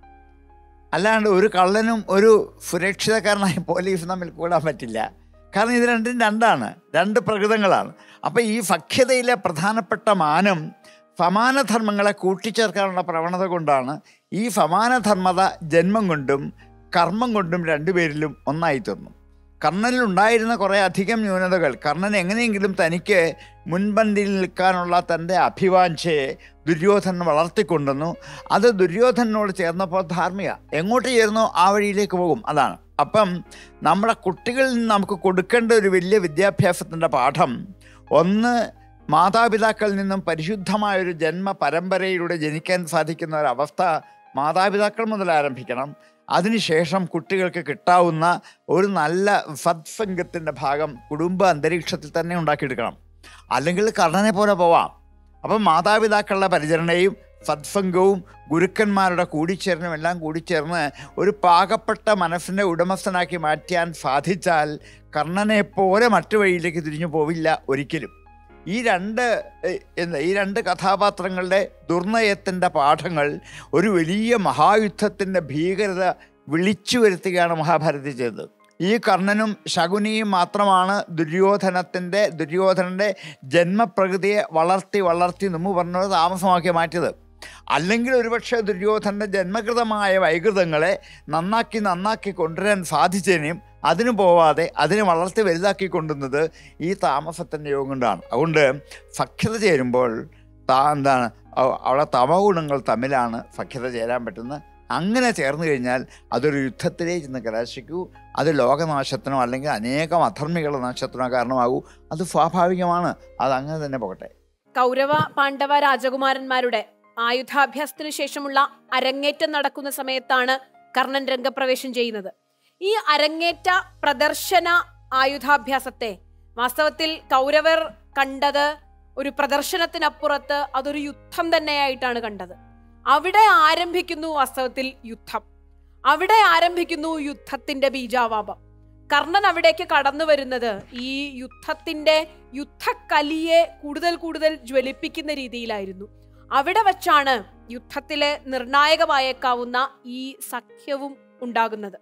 [SPEAKER 7] അല്ലാണ്ട് ഒരു കള്ളനും ഒരു സുരക്ഷിതക്കാരനായ പോലീസും തമ്മിൽ കൂടാൻ പറ്റില്ല. കാരണം ഇത് രണ്ടും രണ്ടാണ്, രണ്ട് പ്രകൃതങ്ങളാണ്. അപ്പം ഈ സഖ്യതയിലെ പ്രധാനപ്പെട്ട മാനം സമാനധർമ്മങ്ങളെ കൂട്ടിച്ചേർക്കാനുള്ള പ്രവണത കൊണ്ടാണ്. ഈ സമാനധർമ്മത ജന്മം കൊണ്ടും കർമ്മം കൊണ്ടും രണ്ടുപേരിലും ഒന്നായി തീർന്നു. കർണനിലുണ്ടായിരുന്ന കുറേ അധികം ന്യൂനതകൾ, കർണൻ എങ്ങനെയെങ്കിലും തനിക്ക് മുൻപന്തിയിൽ നിൽക്കാനുള്ള തൻ്റെ അഭിവാഞ്ചയെ ദുര്യോധനൻ വളർത്തിക്കൊണ്ടുവന്നു. അത് ദുര്യോധനനോട് ചേർന്നപ്പോൾ ധാർമ്മിക എങ്ങോട്ട് ചേർന്നോ ആ വഴിയിലേക്ക് പോകും. അതാണ്. അപ്പം നമ്മുടെ കുട്ടികളിൽ നിന്ന് നമുക്ക് കൊടുക്കേണ്ട ഒരു വലിയ വിദ്യാഭ്യാസത്തിൻ്റെ പാഠം, ഒന്ന് മാതാപിതാക്കളിൽ നിന്നും പരിശുദ്ധമായൊരു ജന്മ പരമ്പരയിലൂടെ ജനിക്കാൻ സാധിക്കുന്ന ഒരവസ്ഥ മാതാപിതാക്കൾ മുതൽ ആരംഭിക്കണം. അതിനുശേഷം കുട്ടികൾക്ക് കിട്ടാവുന്ന ഒരു നല്ല സത്സംഗത്തിൻ്റെ ഭാഗം കുടുംബ അന്തരീക്ഷത്തിൽ തന്നെ ഉണ്ടാക്കിയെടുക്കണം. അല്ലെങ്കിൽ കർണനെ പോലെ പോവാം. അപ്പം മാതാപിതാക്കളുടെ പരിചരണയും സത്സംഗവും ഗുരുക്കന്മാരുടെ കൂടിച്ചേരനും എല്ലാം കൂടിച്ചേർന്ന് ഒരു പാകപ്പെട്ട മനസ്സിൻ്റെ ഉടമസ്ഥനാക്കി മാറ്റാൻ സാധിച്ചാൽ കർണനെ പോലെ മറ്റു വഴിയിലേക്ക് തിരിഞ്ഞു പോവില്ല ഒരിക്കലും. ഈ രണ്ട് എന്താ ഈ രണ്ട് കഥാപാത്രങ്ങളുടെ ദുർനയത്തിൻ്റെ പാഠങ്ങൾ ഒരു വലിയ മഹായുദ്ധത്തിൻ്റെ ഭീകരത വിളിച്ചു വരുത്തുകയാണ് മഹാഭാരതത്തിൽ ചെയ്തത്. ഈ കർണനും ശകുനിയും മാത്രമാണ് ദുര്യോധനത്തിൻ്റെ ദുര്യോധനൻ്റെ ജന്മപ്രകൃതിയെ വളർത്തി വളർത്തി മുമ്പ് പറഞ്ഞത് താമസമാക്കി മാറ്റിയത്. അല്ലെങ്കിൽ ഒരുപക്ഷെ ദുര്യോധനൻ്റെ ജന്മകൃതമായ വൈകൃതങ്ങളെ നന്നാക്കി നന്നാക്കി കൊണ്ടുവരാൻ സാധിച്ചതിനെയും അതിന് പോവാതെ അതിനെ വളർത്തി വലുതാക്കി കൊണ്ടുവന്നത് ഈ താമസത്തിൻ്റെ യോഗം കൊണ്ടാണ്. അതുകൊണ്ട് സഖ്യത ചേരുമ്പോൾ താ എന്താണ് അവിടെ തമഗുണങ്ങൾ തമ്മിലാണ് സഖ്യത ചേരാൻ പറ്റുന്നത്. അങ്ങനെ ചേർന്ന് കഴിഞ്ഞാൽ അതൊരു യുദ്ധത്തിലേക്ക് ചെന്ന് കലാശിക്കൂ. അത് ലോകനാശത്തിനോ അല്ലെങ്കിൽ അനേകം അധർമ്മികളുടെ നാശത്തിനോ കാരണമാകൂ. അത് സ്വാഭാവികമാണ്. അതങ്ങനെ തന്നെ പോകട്ടെ.
[SPEAKER 5] കൗരവ പാണ്ഡവ രാജകുമാരന്മാരുടെ ആയുധാഭ്യാസത്തിന് ശേഷമുള്ള അരങ്ങേറ്റം നടക്കുന്ന സമയത്താണ് കർണൻ രംഗപ്രവേശം ചെയ്യുന്നത്. ഈ അരങ്ങേറ്റ പ്രദർശന ആയുധാഭ്യാസത്തെ വാസ്തവത്തിൽ കൗരവർ കണ്ടത് ഒരു പ്രദർശനത്തിനപ്പുറത്ത് അതൊരു യുദ്ധം തന്നെയായിട്ടാണ് കണ്ടത്. അവിടെ ആരംഭിക്കുന്നു വാസ്തവത്തിൽ യുദ്ധം, അവിടെ ആരംഭിക്കുന്നു യുദ്ധത്തിന്റെ ബീജാവാപം. കർണൻ അവിടേക്ക് കടന്നു വരുന്നത് ഈ യുദ്ധത്തിന്റെ യുദ്ധക്കലിയെ കൂടുതൽ കൂടുതൽ ജ്വലിപ്പിക്കുന്ന രീതിയിലായിരുന്നു. അവിടെ വച്ചാണ് യുദ്ധത്തിലെ നിർണായകമായേക്കാവുന്ന ഈ സഖ്യവും ഉണ്ടാകുന്നത്.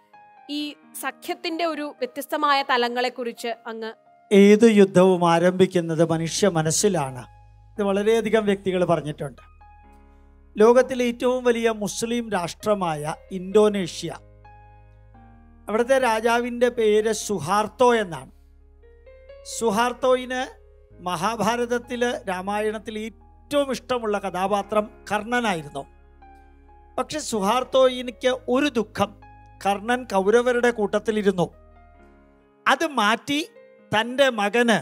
[SPEAKER 5] ഈ സഖ്യത്തിന്റെ ഒരു വ്യത്യസ്തമായ തലങ്ങളെക്കുറിച്ച് അങ്ങ്.
[SPEAKER 8] ഏത് യുദ്ധവും ആരംഭിക്കുന്നത് മനുഷ്യ മനസ്സിലാണ്. ഇത് വളരെയധികം വ്യക്തികൾ പറഞ്ഞിട്ടുണ്ട്. ലോകത്തിലെ ഏറ്റവും വലിയ മുസ്ലിം രാഷ്ട്രമായ ഇന്തോനേഷ്യ, അവിടുത്തെ രാജാവിൻ്റെ പേര് സുഹാർത്തോ എന്നാണ്. സുഹാർത്തോയിന് മഹാഭാരതത്തിൽ രാമായണത്തിൽ ഏറ്റവും ഇഷ്ടമുള്ള കഥാപാത്രം കർണനായിരുന്നു. പക്ഷെ സുഹാർത്തോയിനിക്ക് ഒരു ദുഃഖം, കർണൻ കൗരവരുടെ കൂട്ടത്തിലിരുന്നു. അത് മാറ്റി തൻ്റെ മകന്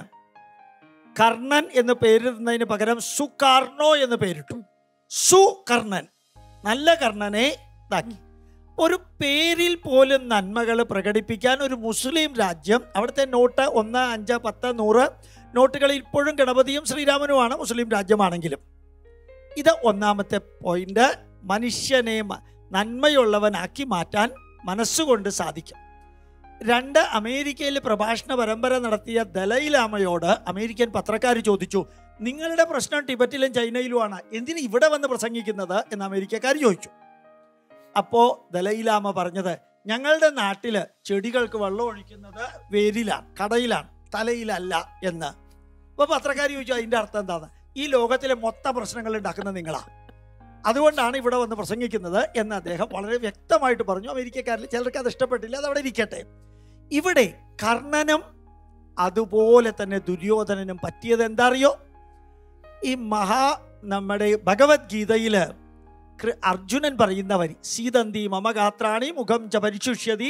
[SPEAKER 8] കർണൻ എന്ന് പേരിടുന്നതിന് പകരം സുകാർണോ എന്ന് പേരിട്ടു. സുകർണൻ, നല്ല കർണനെ ഇതാക്കി. ഒരു പേരിൽ പോലും നന്മകൾ പ്രകടിപ്പിക്കാൻ ഒരു മുസ്ലിം രാജ്യം, അവിടുത്തെ നോട്ട് ഒന്ന് അഞ്ച് പത്ത് നൂറ് നോട്ടുകളിൽ ഇപ്പോഴും ഗണപതിയും ശ്രീരാമനുമാണ് മുസ്ലിം രാജ്യമാണെങ്കിലും. ഇത് ഒന്നാമത്തെ പോയിന്റ്. മനുഷ്യനെ നന്മയുള്ളവനാക്കി മാറ്റാൻ മനസ്സുകൊണ്ട് സാധിക്കും. രണ്ട്, അമേരിക്കയിൽ പ്രഭാഷണ പരമ്പര നടത്തിയ ദലൈലാമയോട് അമേരിക്കൻ പത്രക്കാർ ചോദിച്ചു, നിങ്ങളുടെ പ്രശ്നം ടിബറ്റിലും ചൈനയിലുമാണ്, എന്തിന് ഇവിടെ വന്ന് പ്രസംഗിക്കുന്നത് എന്ന് അമേരിക്കക്കാർ ചോദിച്ചു. അപ്പോൾ ദലൈലാമ പറഞ്ഞത്, ഞങ്ങളുടെ നാട്ടിൽ ചെടികൾക്ക് വെള്ളം ഒഴിക്കുന്നത് വേരിലാണ്, കടയിലാണ്, തലയിലല്ല എന്ന്. അപ്പോൾ പത്രക്കാർ ചോദിച്ചു, അതിൻ്റെ അർത്ഥം എന്താണ്? ഈ ലോകത്തിലെ മൊത്തം പ്രശ്നങ്ങൾ ഉണ്ടാക്കുന്നത് നിങ്ങളാണ്, അതുകൊണ്ടാണ് ഇവിടെ വന്ന് പ്രസംഗിക്കുന്നത് എന്ന് അദ്ദേഹം വളരെ വ്യക്തമായിട്ട് പറഞ്ഞു. അമേരിക്കക്കാരിൽ ചിലർക്ക് അത് ഇഷ്ടപ്പെട്ടില്ല, അതവിടെ ഇരിക്കട്ടെ. ഇവിടെ കർണനും അതുപോലെ തന്നെ ദുര്യോധനനും പറ്റിയത് എന്താ അറിയോ? ഈ മഹാ നമ്മുടെ ഭഗവത്ഗീതയിൽ അർജുനൻ പറയുന്ന വരി, സീതന്തി മമ ഗാത്രാണി മുഖം ച പരിശുഷ്യതി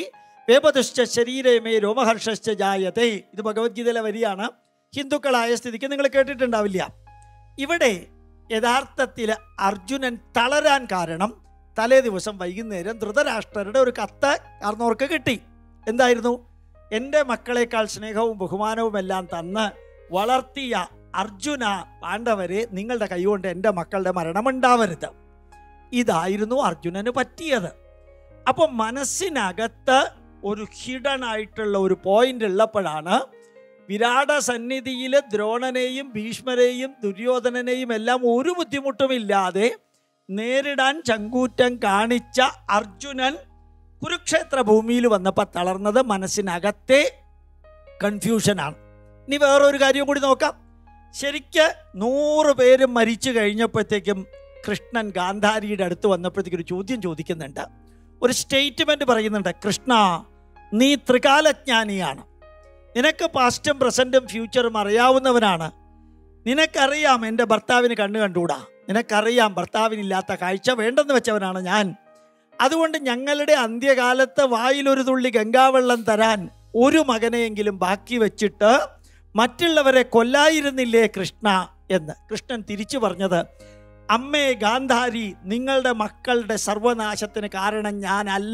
[SPEAKER 8] വേപതുശ്ച ശരീരമേ രോമഹർഷശ്ച ജായതേ. ഇത് ഭഗവത്ഗീതയിലെ വരിയാണ്. ഹിന്ദുക്കളായ സ്ഥിതിക്ക് നിങ്ങൾ കേട്ടിട്ടുണ്ടാവില്ല. ഇവിടെ യഥാർത്ഥത്തിൽ അർജുനൻ തളരാൻ കാരണം തലേ ദിവസം വൈകുന്നേരം ധൃതരാഷ്ട്രരുടെ ഒരു കത്ത് കാർന്നോർക്ക് കിട്ടി. എന്തായിരുന്നു? എൻ്റെ മക്കളെക്കാൾ സ്നേഹവും ബഹുമാനവും എല്ലാം തന്ന് വളർത്തിയ അർജുന പാണ്ഡവരെ, നിങ്ങളുടെ കൈകൊണ്ട് എൻ്റെ മക്കളുടെ മരണമുണ്ടാവരുത്. ഇതായിരുന്നു അർജുനന് പറ്റിയത്. അപ്പം മനസ്സിനകത്ത് ഒരു ഹിഡൻ ആയിട്ടുള്ള ഒരു പോയിന്റ് ഉള്ളപ്പോഴാണ് വിരാട സന്നിധിയിൽ ദ്രോണനെയും ഭീഷ്മരെയും ദുര്യോധനനെയും എല്ലാം ഒരു ബുദ്ധിമുട്ടുമില്ലാതെ നേരിടാൻ ചങ്കൂറ്റം കാണിച്ച അർജുനൻ കുരുക്ഷേത്ര ഭൂമിയിൽ വന്നപ്പോൾ തളർന്നത് മനസ്സിനകത്തെ കൺഫ്യൂഷനാണ്. ഇനി വേറൊരു കാര്യം കൂടി നോക്കാം. ശരിക്ക് നൂറ് പേര് മരിച്ചു കഴിഞ്ഞപ്പോഴത്തേക്കും കൃഷ്ണൻ ഗാന്ധാരിയുടെ അടുത്ത് വന്നപ്പോഴത്തേക്കും ഒരു ചോദ്യം ചോദിക്കുന്നുണ്ട്, ഒരു സ്റ്റേറ്റ്മെന്റ് പറയുന്നുണ്ട്. കൃഷ്ണ, നീ ത്രികാലജ്ഞാനിയാണ്, നിനക്ക് പാസ്റ്റും പ്രസൻറ്റും ഫ്യൂച്ചറും അറിയാവുന്നവനാണ്. നിനക്കറിയാം എൻ്റെ ഭർത്താവിന് കണ്ണു കണ്ടുകൂടാ, നിനക്കറിയാം ഭർത്താവിനില്ലാത്ത കാഴ്ച വേണ്ടെന്ന് വെച്ചവനാണ് ഞാൻ. അതുകൊണ്ട് ഞങ്ങളുടെ അന്ത്യകാലത്ത് വായിലൊരു തുള്ളി ഗംഗാവെള്ളം തരാൻ ഒരു മകനെയെങ്കിലും ബാക്കി വെച്ചിട്ട് മറ്റുള്ളവരെ കൊല്ലായിരുന്നില്ലേ കൃഷ്ണ എന്ന്. കൃഷ്ണൻ തിരിച്ചു പറഞ്ഞത്, അമ്മേ ഗാന്ധാരി, നിങ്ങളുടെ മക്കളുടെ സർവനാശത്തിന് കാരണം ഞാനല്ല.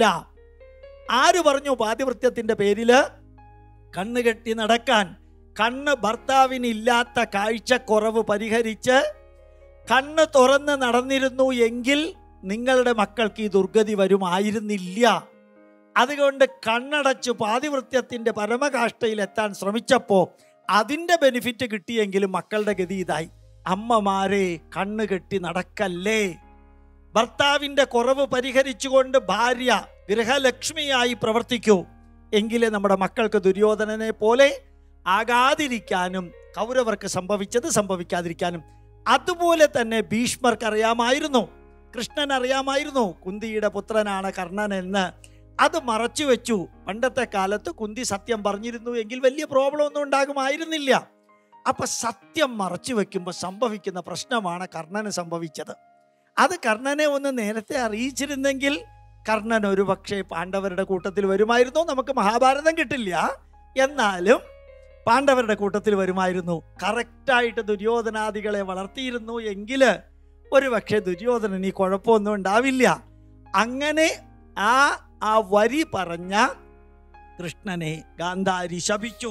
[SPEAKER 8] ആര് പറഞ്ഞു പാതിവൃത്യത്തിൻ്റെ പേരിൽ കണ്ണ് കെട്ടി നടക്കാൻ? കണ്ണ് ഭർത്താവിനില്ലാത്ത കാഴ്ചക്കുറവ് പരിഹരിച്ച് കണ്ണ് തുറന്ന് നടന്നിരുന്നു എങ്കിൽ നിങ്ങളുടെ മക്കൾക്ക് ഈ ദുർഗതി വരുമായിരുന്നില്ല. അതുകൊണ്ട് കണ്ണടച്ച് പാതിവൃത്യത്തിൻ്റെ പരമകാഷ്ഠയിലെത്താൻ ശ്രമിച്ചപ്പോൾ അതിൻ്റെ ബെനിഫിറ്റ് കിട്ടിയെങ്കിലും മക്കളുടെ ഗതി ഇതായി. അമ്മമാരെ, കണ്ണ് കെട്ടി നടക്കല്ലേ. ഭർത്താവിൻ്റെ കുറവ് പരിഹരിച്ചുകൊണ്ട് ഭാര്യ ഗൃഹലക്ഷ്മിയായി പ്രവർത്തിക്കൂ. എങ്കിലേ നമ്മുടെ മക്കൾക്ക് ദുര്യോധനനെ പോലെ ആകാതിരിക്കാനും കൗരവർക്ക് സംഭവിച്ചത് സംഭവിക്കാതിരിക്കാനും. അതുപോലെ തന്നെ ഭീഷ്മർക്ക് അറിയാമായിരുന്നു, കൃഷ്ണൻ അറിയാമായിരുന്നു കുന്തിയുടെ പുത്രനാണ് കർണൻ എന്ന്. അത് മറച്ചു വെച്ചു. പണ്ടത്തെ കാലത്ത് കുന്തി സത്യം പറഞ്ഞിരുന്നു എങ്കിൽ വലിയ പ്രോബ്ലം ഒന്നും ഉണ്ടാകുമായിരുന്നില്ല. അപ്പം സത്യം മറച്ചു വെക്കുമ്പോൾ സംഭവിക്കുന്ന പ്രശ്നമാണ് കർണന് സംഭവിച്ചത്. അത് കർണനെ ഒന്ന് നേരത്തെ അറിയിച്ചിരുന്നെങ്കിൽ കർണൻ ഒരു പക്ഷേ പാണ്ഡവരുടെ കൂട്ടത്തിൽ വരുമായിരുന്നു. നമുക്ക് മഹാഭാരതം കിട്ടില്ല, എന്നാലും പാണ്ഡവരുടെ കൂട്ടത്തിൽ വരുമായിരുന്നു. കറക്റ്റായിട്ട് ദുര്യോധനാദികളെ വളർത്തിയിരുന്നു എങ്കിൽ ഒരു പക്ഷേ ദുര്യോധനൻ ഈ കുഴപ്പമൊന്നും ഉണ്ടാവില്ല. അങ്ങനെ ആ ആ വരി പറഞ്ഞ കൃഷ്ണനെ ഗാന്ധാരി ശപിച്ചു.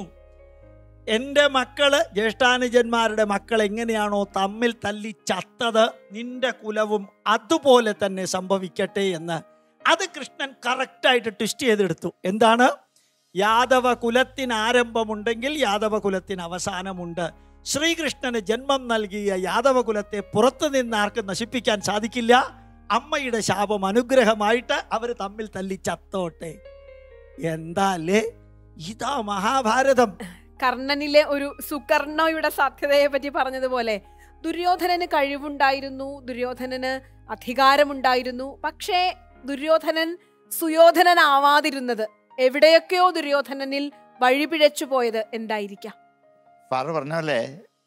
[SPEAKER 8] എൻ്റെ മക്കള്, ജ്യേഷ്ഠാനുജന്മാരുടെ മക്കൾ എങ്ങനെയാണോ തമ്മിൽ തല്ലി ചത്തത്, നിന്റെ കുലവും അതുപോലെ തന്നെ സംഭവിക്കട്ടെ എന്ന്. അത് കൃഷ്ണൻ കറക്റ്റായിട്ട് ട്വിസ്റ്റ് ചെയ്തെടുത്തു. എന്താണ്? യാദവ കുലത്തിന് ആരംഭമുണ്ടെങ്കിൽ യാദവ കുലത്തിന് അവസാനമുണ്ട്. ശ്രീകൃഷ്ണന് ജന്മം നൽകിയ യാദവ കുലത്തെ പുറത്തു നിന്ന് ആർക്കും നശിപ്പിക്കാൻ സാധിക്കില്ല. അമ്മയുടെ ശാപം അനുഗ്രഹമായിട്ട് അവർ തമ്മിൽ തല്ലി ചത്തോട്ടെ. എന്താല്ലേ, ഇതാ മഹാഭാരതം.
[SPEAKER 5] കർണനിലെ ഒരു സുകർണയുടെ സാധ്യതയെ പറ്റി പറഞ്ഞതുപോലെ ദുര്യോധനന് കഴിവുണ്ടായിരുന്നു, ദുര്യോധനന് അധികാരമുണ്ടായിരുന്നു. പക്ഷേ ദുര്യോധനൻ സുയോധനനാവാതിരുന്നത്, എവിടെയൊക്കെയോ ദുര്യോധനനിൽ വഴിപിഴച്ചു പോയത് എന്തായിരിക്കാം?
[SPEAKER 7] ഫാദർ പറഞ്ഞ പോലെ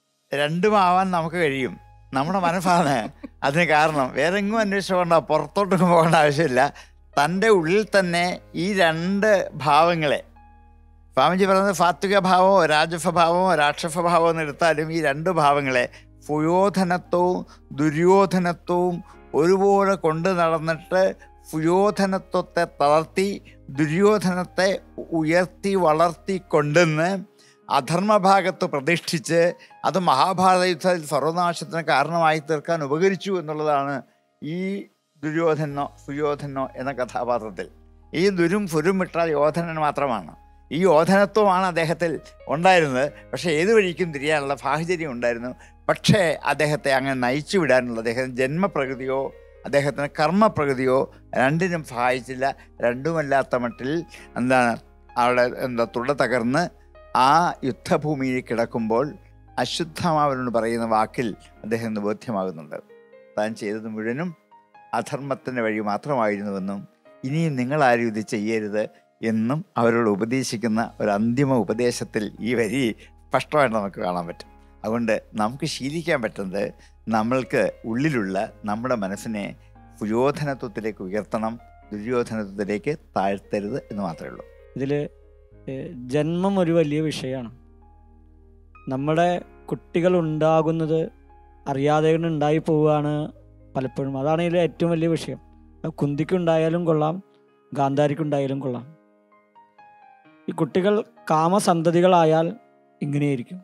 [SPEAKER 7] രണ്ടുമാവാൻ നമുക്ക് കഴിയും. നമ്മുടെ മനസ്സാണ് അതിന് കാരണം. വേറെ എങ്ങും അന്വേഷിച്ചുകൊണ്ട, പുറത്തോട്ടൊന്നും പോകേണ്ട ആവശ്യമില്ല. തൻ്റെ ഉള്ളിൽ തന്നെ ഈ രണ്ട് ഭാവങ്ങളെ, സ്വാമിജി പറയുന്നത് സാത്വിക ഭാവമോ രാജസഭാവമോ രാക്ഷസഭാവമോ എന്ന് എടുത്താലും ഈ രണ്ട് ഭാവങ്ങളെ, സുയോധനത്വവും ദുര്യോധനത്വവും ഒരുപോലെ കൊണ്ടു നടന്നിട്ട് സുയോധനത്വത്തെ തളർത്തി ദുര്യോധനത്തെ ഉയർത്തി വളർത്തി കൊണ്ടുവന്ന് അധർമ്മഭാഗത്ത് പ്രതിഷ്ഠിച്ച് അത് മഹാഭാരത യുദ്ധത്തിൽ സർവനാശത്തിന് കാരണമായി തീർക്കാൻ ഉപകരിച്ചു എന്നുള്ളതാണ് ഈ ദുര്യോധനോ സുയോധനോ എന്ന കഥാപാത്രത്തിൽ. ഈ ദുരും സുരും വിട്ടാൽ യോധനൻ മാത്രമാണ്. ഈ യോധനത്വമാണ് അദ്ദേഹത്തിൽ ഉണ്ടായിരുന്നത്. പക്ഷേ ഏതു വഴിക്കും തിരിയാനുള്ള സാഹചര്യം ഉണ്ടായിരുന്നു. പക്ഷേ അദ്ദേഹത്തെ അങ്ങനെ നയിച്ചു വിടാനുള്ള അദ്ദേഹത്തിന് ജന്മപ്രകൃതിയോ അദ്ദേഹത്തിന് കർമ്മപ്രകൃതിയോ രണ്ടിനും സഹായിച്ചില്ല. രണ്ടുമല്ലാത്ത മട്ടിൽ എന്താണ് അവിടെ എന്താ തുട തകർന്ന് ആ യുദ്ധഭൂമിയിൽ കിടക്കുമ്പോൾ അശ്വത്ഥാമാവനോട് പറയുന്ന വാക്കിൽ അദ്ദേഹത്തിന് ബോധ്യമാകുന്നുണ്ട്, താൻ ചെയ്തത് മുഴുവനും അധർമ്മത്തിൻ്റെ വഴി മാത്രമായിരുന്നുവെന്നും ഇനിയും നിങ്ങളാരും ഇത് ചെയ്യരുത് എന്നും അവരോട് ഉപദേശിക്കുന്ന ഒരു അന്തിമ ഉപദേശത്തിൽ ഈ വരി സ്പഷ്ടമായിട്ട് നമുക്ക് കാണാൻ പറ്റും. അതുകൊണ്ട് നമുക്ക് ശീലിക്കാൻ പറ്റുന്നത് നമ്മൾക്ക് ഉള്ളിലുള്ള നമ്മുടെ മനസ്സിനെ സുയോധനത്വത്തിലേക്ക് ഉയർത്തണം, ദുര്യോധനത്വത്തിലേക്ക് താഴ്ത്തരുത് എന്ന് മാത്രമേ ഉള്ളൂ.
[SPEAKER 6] ഇതിൽ ജന്മം ഒരു വലിയ വിഷയമാണ്. നമ്മുടെ കുട്ടികൾ ഉണ്ടാകുന്നത് അറിയാതെ ഉണ്ടായി പോവുകയാണ് പലപ്പോഴും. അതാണ് ഇതിലെ ഏറ്റവും വലിയ വിഷയം. കുന്തിക്കുണ്ടായാലും കൊള്ളാം, ഗാന്ധാരിക്കുണ്ടായാലും കൊള്ളാം. ഈ കുട്ടികൾ കാമസന്തതികളായാൽ ഇങ്ങനെയായിരിക്കും.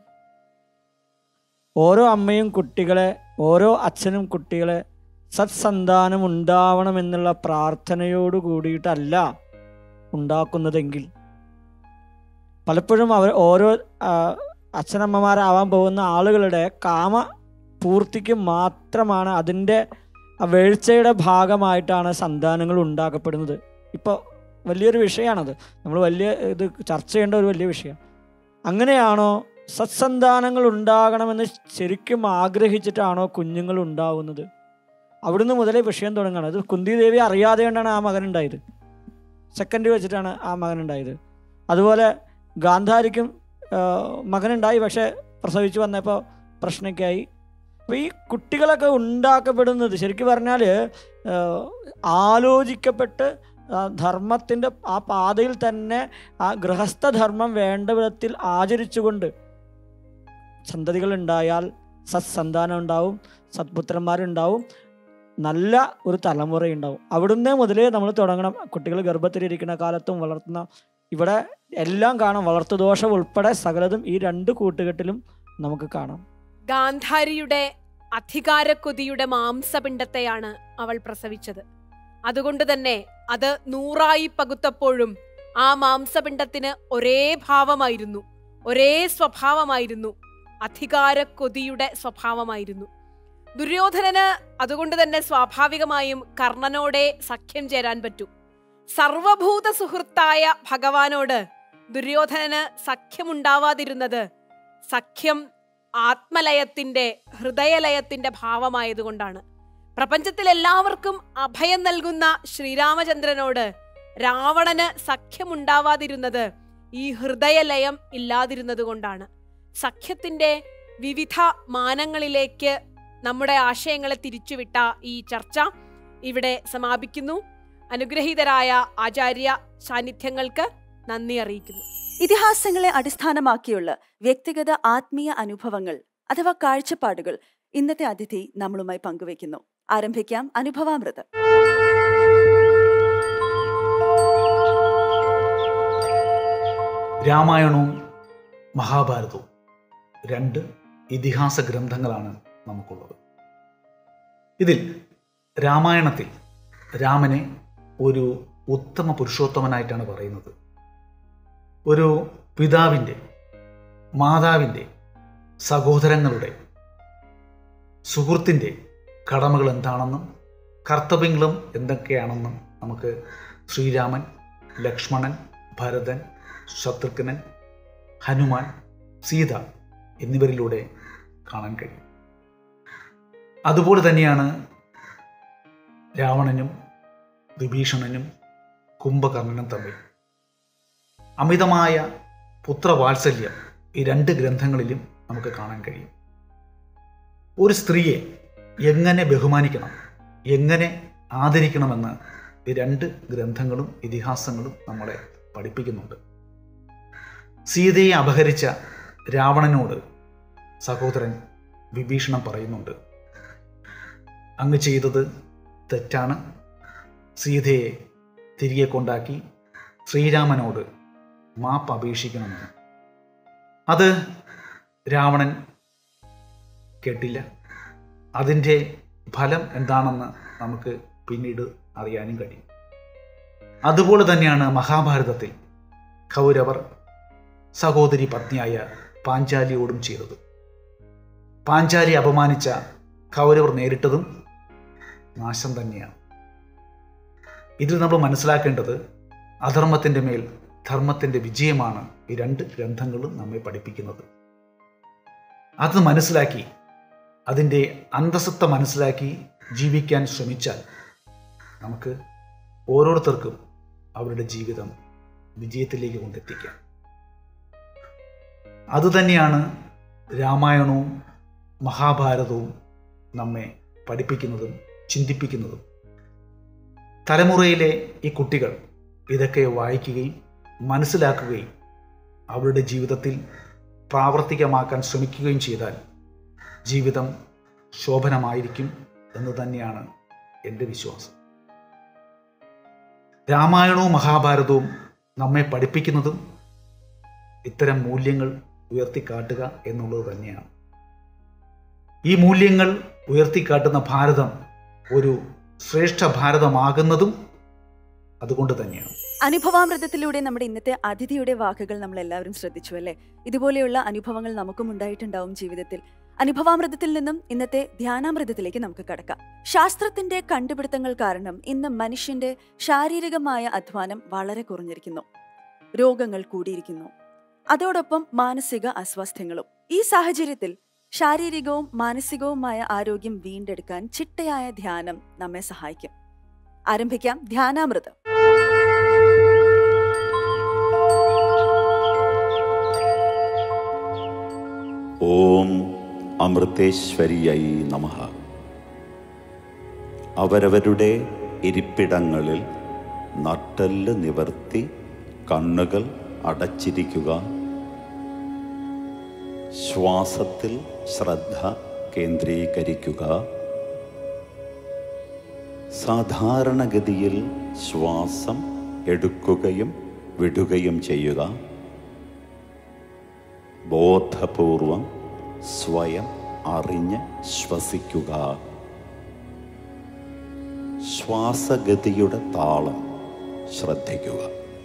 [SPEAKER 6] ഓരോ അമ്മയും കുട്ടികളെ, ഓരോ അച്ഛനും കുട്ടികളെ സത്സന്താനം ഉണ്ടാവണമെന്നുള്ള പ്രാർത്ഥനയോട് കൂടിയിട്ടല്ല ഉണ്ടാക്കുന്നതെങ്കിൽ പലപ്പോഴും അവർ ഓരോ അച്ഛനമ്മമാരാവാൻ പോകുന്ന ആളുകളുടെ കാമ പൂർത്തിക്ക് മാത്രമാണ്, അതിൻ്റെ വീഴ്ചയുടെ ഭാഗമായിട്ടാണ് സന്താനങ്ങൾ ഉണ്ടാക്കപ്പെടുന്നത്. ഇപ്പോൾ വലിയൊരു വിഷയമാണത്, നമ്മൾ വലിയ ഇത് ചർച്ച ചെയ്യേണ്ട ഒരു വലിയ വിഷയം. അങ്ങനെയാണോ സത്സന്താനങ്ങൾ ഉണ്ടാകണമെന്ന് ശരിക്കും ആഗ്രഹിച്ചിട്ടാണോ കുഞ്ഞുങ്ങൾ ഉണ്ടാവുന്നത്? അവിടുന്ന് മുതലേ വിഷയം തുടങ്ങുകയാണ്. അത് കുന്തി ദേവി അറിയാതെ കൊണ്ടാണ് ആ മകനുണ്ടായത്, സെക്കൻഡ് വെച്ചിട്ടാണ് ആ മകനുണ്ടായത്. അതുപോലെ ഗാന്ധാരിക്കും മകനുണ്ടായി, പക്ഷേ പ്രസവിച്ച് വന്നപ്പോൾ പ്രശ്നമൊക്കെയായി. അപ്പോൾ ഈ കുട്ടികളൊക്കെ ഉണ്ടാക്കപ്പെടുന്നത് ശരിക്കും പറഞ്ഞാൽ ആലോചിക്കപ്പെട്ട് ധർമ്മത്തിൻ്റെ ആ പാതയിൽ തന്നെ ആ ഗൃഹസ്ഥധർമ്മം വേണ്ട വിധത്തിൽ ആചരിച്ചുകൊണ്ട് സന്തതികൾ ഉണ്ടായാൽ സത്സന്താനം ഉണ്ടാവും, സത്പുത്രന്മാരുണ്ടാവും, നല്ല ഒരു തലമുറയുണ്ടാവും. അവിടുന്ന് മുതലേ നമ്മൾ തുടങ്ങണം. കുട്ടികൾ ഗർഭത്തിലിരിക്കുന്ന കാലത്തും വളർത്തുന്ന ഇവിടെ എല്ലാം കാണാം. വളർത്തുദോഷം ഉൾപ്പെടെ സകലതും ഈ രണ്ട് കൂട്ടുകെട്ടിലും നമുക്ക് കാണാം.
[SPEAKER 5] ഗാന്ധാരിയുടെ അധികാരക്കൊതിയുടെ മാംസപിണ്ഡത്തെയാണ് അവൾ പ്രസവിച്ചത്. അതുകൊണ്ട് തന്നെ അത് നൂറായി പകുത്തപ്പോഴും ആ മാംസപിണ്ഡത്തിന് ഒരേ ഭാവമായിരുന്നു, ഒരേ സ്വഭാവമായിരുന്നു, അധികാരക്കൊതിയുടെ സ്വഭാവമായിരുന്നു. ദുര്യോധനന് അതുകൊണ്ട് തന്നെ സ്വാഭാവികമായും കർണനോടെ സഖ്യം ചേരാൻ പറ്റൂ. സർവഭൂത സുഹൃത്തായ ഭഗവാനോട് ദുര്യോധനന് സഖ്യമുണ്ടാവാതിരുന്നത് സഖ്യം ആത്മലയത്തിന്റെ, ഹൃദയലയത്തിന്റെ ഭാവമായതുകൊണ്ടാണ്. പ്രപഞ്ചത്തിൽ എല്ലാവർക്കും അഭയം നൽകുന്ന ശ്രീരാമചന്ദ്രനോട് രാവണന് സഖ്യമുണ്ടാവാതിരുന്നത് ഈ ഹൃദയലയം ഇല്ലാതിരുന്നത് കൊണ്ടാണ്. സഖ്യത്തിന്റെ വിവിധ മാനങ്ങളിലേക്ക് നമ്മുടെ ആശയങ്ങളെ തിരിച്ചുവിട്ട ഈ ചർച്ച ഇവിടെ സമാപിക്കുന്നു. അനുഗ്രഹീതരായ ആചാര്യ സാന്നിധ്യങ്ങൾക്ക് നന്ദി അറിയിക്കുന്നു.
[SPEAKER 2] ഇതിഹാസങ്ങളെ അടിസ്ഥാനമാക്കിയുള്ള വ്യക്തിഗത ആത്മീയ അനുഭവങ്ങൾ അഥവാ കാഴ്ചപ്പാടുകൾ ഇന്നത്തെ അതിഥി നമ്മളുമായി പങ്കുവയ്ക്കുന്നു. ആരംഭിക്കാം അനുഭവാമൃതം.
[SPEAKER 9] രാമായണവും മഹാഭാരതവും രണ്ട് ഇതിഹാസ ഗ്രന്ഥങ്ങളാണ് നമുക്കുള്ളത്. ഇതിൽ രാമായണത്തിൽ രാമനെ ഒരു ഉത്തമ പുരുഷോത്തമനായിട്ടാണ് പറയുന്നത്. ഒരു പിതാവിൻ്റെ, മാതാവിൻ്റെ, സഹോദരങ്ങളുടെ, സുഹൃത്തിൻ്റെ കടമകൾ എന്താണെന്നും കർത്തവ്യങ്ങളും എന്തൊക്കെയാണെന്നും നമുക്ക് ശ്രീരാമൻ, ലക്ഷ്മണൻ, ഭരതൻ, ശത്രുഘ്നൻ, ഹനുമാൻ, സീത എന്നിവരിലൂടെ കാണാൻ കഴിയും. അതുപോലെ തന്നെയാണ് രാവണനും വിഭീഷണനും കുംഭകർണനും തമ്മിൽ അമിതമായ പുത്രവാത്സല്യം ഈ രണ്ട് ഗ്രന്ഥങ്ങളിലും നമുക്ക് കാണാൻ കഴിയും. ഒരു സ്ത്രീയെ എങ്ങനെ ബഹുമാനിക്കണം, എങ്ങനെ ആദരിക്കണമെന്ന് ഈ രണ്ട് ഗ്രന്ഥങ്ങളും ഇതിഹാസങ്ങളും നമ്മളെ പഠിപ്പിക്കുന്നുണ്ട്. സീതയെ അപഹരിച്ച രാവണനോട് സഹോദരൻ വിഭീഷണൻ പറയുന്നുണ്ട്, അങ്ങ് ചെയ്തത് തെറ്റാണ്, സീതയെ തിരികെ കൊണ്ടാക്കി ശ്രീരാമനോട് മാപ്പ് അപേക്ഷിക്കണമെന്ന്. അത് രാവണൻ കേട്ടില്ല. അതിൻ്റെ ഫലം എന്താണെന്ന് നമുക്ക് പിന്നീട് അറിയാനും കഴിയും. അതുപോലെ തന്നെയാണ് മഹാഭാരതത്തിൽ കൗരവർ സഹോദരി പത്നിയായ പാഞ്ചാലിയോടും ചെയ്തത്. പാഞ്ചാലി അപമാനിച്ച കൗരവർ നേരിട്ടതും നാശം തന്നെയാണ്. ഇതിൽ നമ്മൾ മനസ്സിലാക്കേണ്ടത് അധർമ്മത്തിൻ്റെ മേൽ ധർമ്മത്തിൻ്റെ വിജയമാണ് ഈ രണ്ട് ഗ്രന്ഥങ്ങളും നമ്മെ പഠിപ്പിക്കുന്നത്. അത് മനസ്സിലാക്കി, അതിൻ്റെ അന്തസത്ത മനസ്സിലാക്കി ജീവിക്കാൻ ശ്രമിച്ചാൽ നമുക്ക് ഓരോരുത്തർക്കും അവരുടെ ജീവിതം വിജയത്തിലേക്ക് കൊണ്ടെത്തിക്കാം. അതുതന്നെയാണ് രാമായണവും മഹാഭാരതവും നമ്മെ പഠിപ്പിക്കുന്നതും ചിന്തിപ്പിക്കുന്നതും. തലമുറയിലെ ഈ കുട്ടികൾ ഇതൊക്കെ വായിക്കുകയും മനസ്സിലാക്കുകയും അവരുടെ ജീവിതത്തിൽ പ്രാവർത്തികമാക്കാൻ ശ്രമിക്കുകയും ചെയ്താൽ ജീവിതം ശോഭനമായിരിക്കും എന്ന് തന്നെയാണ് എൻ്റെ വിശ്വാസം. രാമായണവും മഹാഭാരതവും നമ്മെ പഠിപ്പിക്കുന്നതും ഇത്തരം മൂല്യങ്ങൾ ഉയർത്തിക്കാട്ടുക എന്നുള്ളത് തന്നെയാണ്. ഈ മൂല്യങ്ങൾ ഉയർത്തിക്കാട്ടുന്ന ഭാരതം ഒരു ശ്രേഷ്ഠ ഭാരതമാകുന്നതും അതുകൊണ്ട് തന്നെയാണ്.
[SPEAKER 2] അനുഭവാമൃതത്തിലൂടെ നമ്മുടെ ഇന്നത്തെ അതിഥിയുടെ വാക്കുകൾ നമ്മൾ എല്ലാവരും ശ്രദ്ധിച്ചു അല്ലേ? ഇതുപോലെയുള്ള അനുഭവങ്ങൾ നമുക്കും ഉണ്ടായിട്ടുണ്ടാവും ജീവിതത്തിൽ. അനുഭവാമൃതത്തിൽ നിന്നും ഇന്നത്തെ ധ്യാനാമൃതത്തിലേക്ക് നമുക്ക് കടക്കാം. ശാസ്ത്രത്തിന്റെ കണ്ടുപിടുത്തങ്ങൾ കാരണം ഇന്ന് മനുഷ്യന്റെ ശാരീരികമായ അധ്വാനം വളരെ കുറഞ്ഞിരിക്കുന്നു. രോഗങ്ങൾ കൂടിയിരിക്കുന്നു, അതോടൊപ്പം മാനസിക അസ്വാസ്ഥ്യങ്ങളും. ഈ സാഹചര്യത്തിൽ ശാരീരികവും മാനസികവുമായ ആരോഗ്യം വീണ്ടെടുക്കാൻ ചിട്ടയായ ധ്യാനം നമ്മെ സഹായിക്കും. ആരംഭിക്കാം ധ്യാനാമൃതം.
[SPEAKER 1] ഓം അമൃതേശ്വരിയായി നമഃ. അവരവരുടെ ഇരിപ്പിടങ്ങളിൽ നട്ടെല്ല് നിവർത്തി കണ്ണുകൾ അടച്ചിരിക്കുക. ശ്വാസത്തിൽ ശ്രദ്ധ കേന്ദ്രീകരിക്കുക. സാധാരണഗതിയിൽ ശ്വാസം എടുക്കുകയും വിടുകയും ചെയ്യുക. ബോധപൂർവം സ്വയം അറിഞ്ഞ് ശ്വസിക്കുക. ശ്വാസഗതിയുടെ താളം ശ്രദ്ധിക്കുക.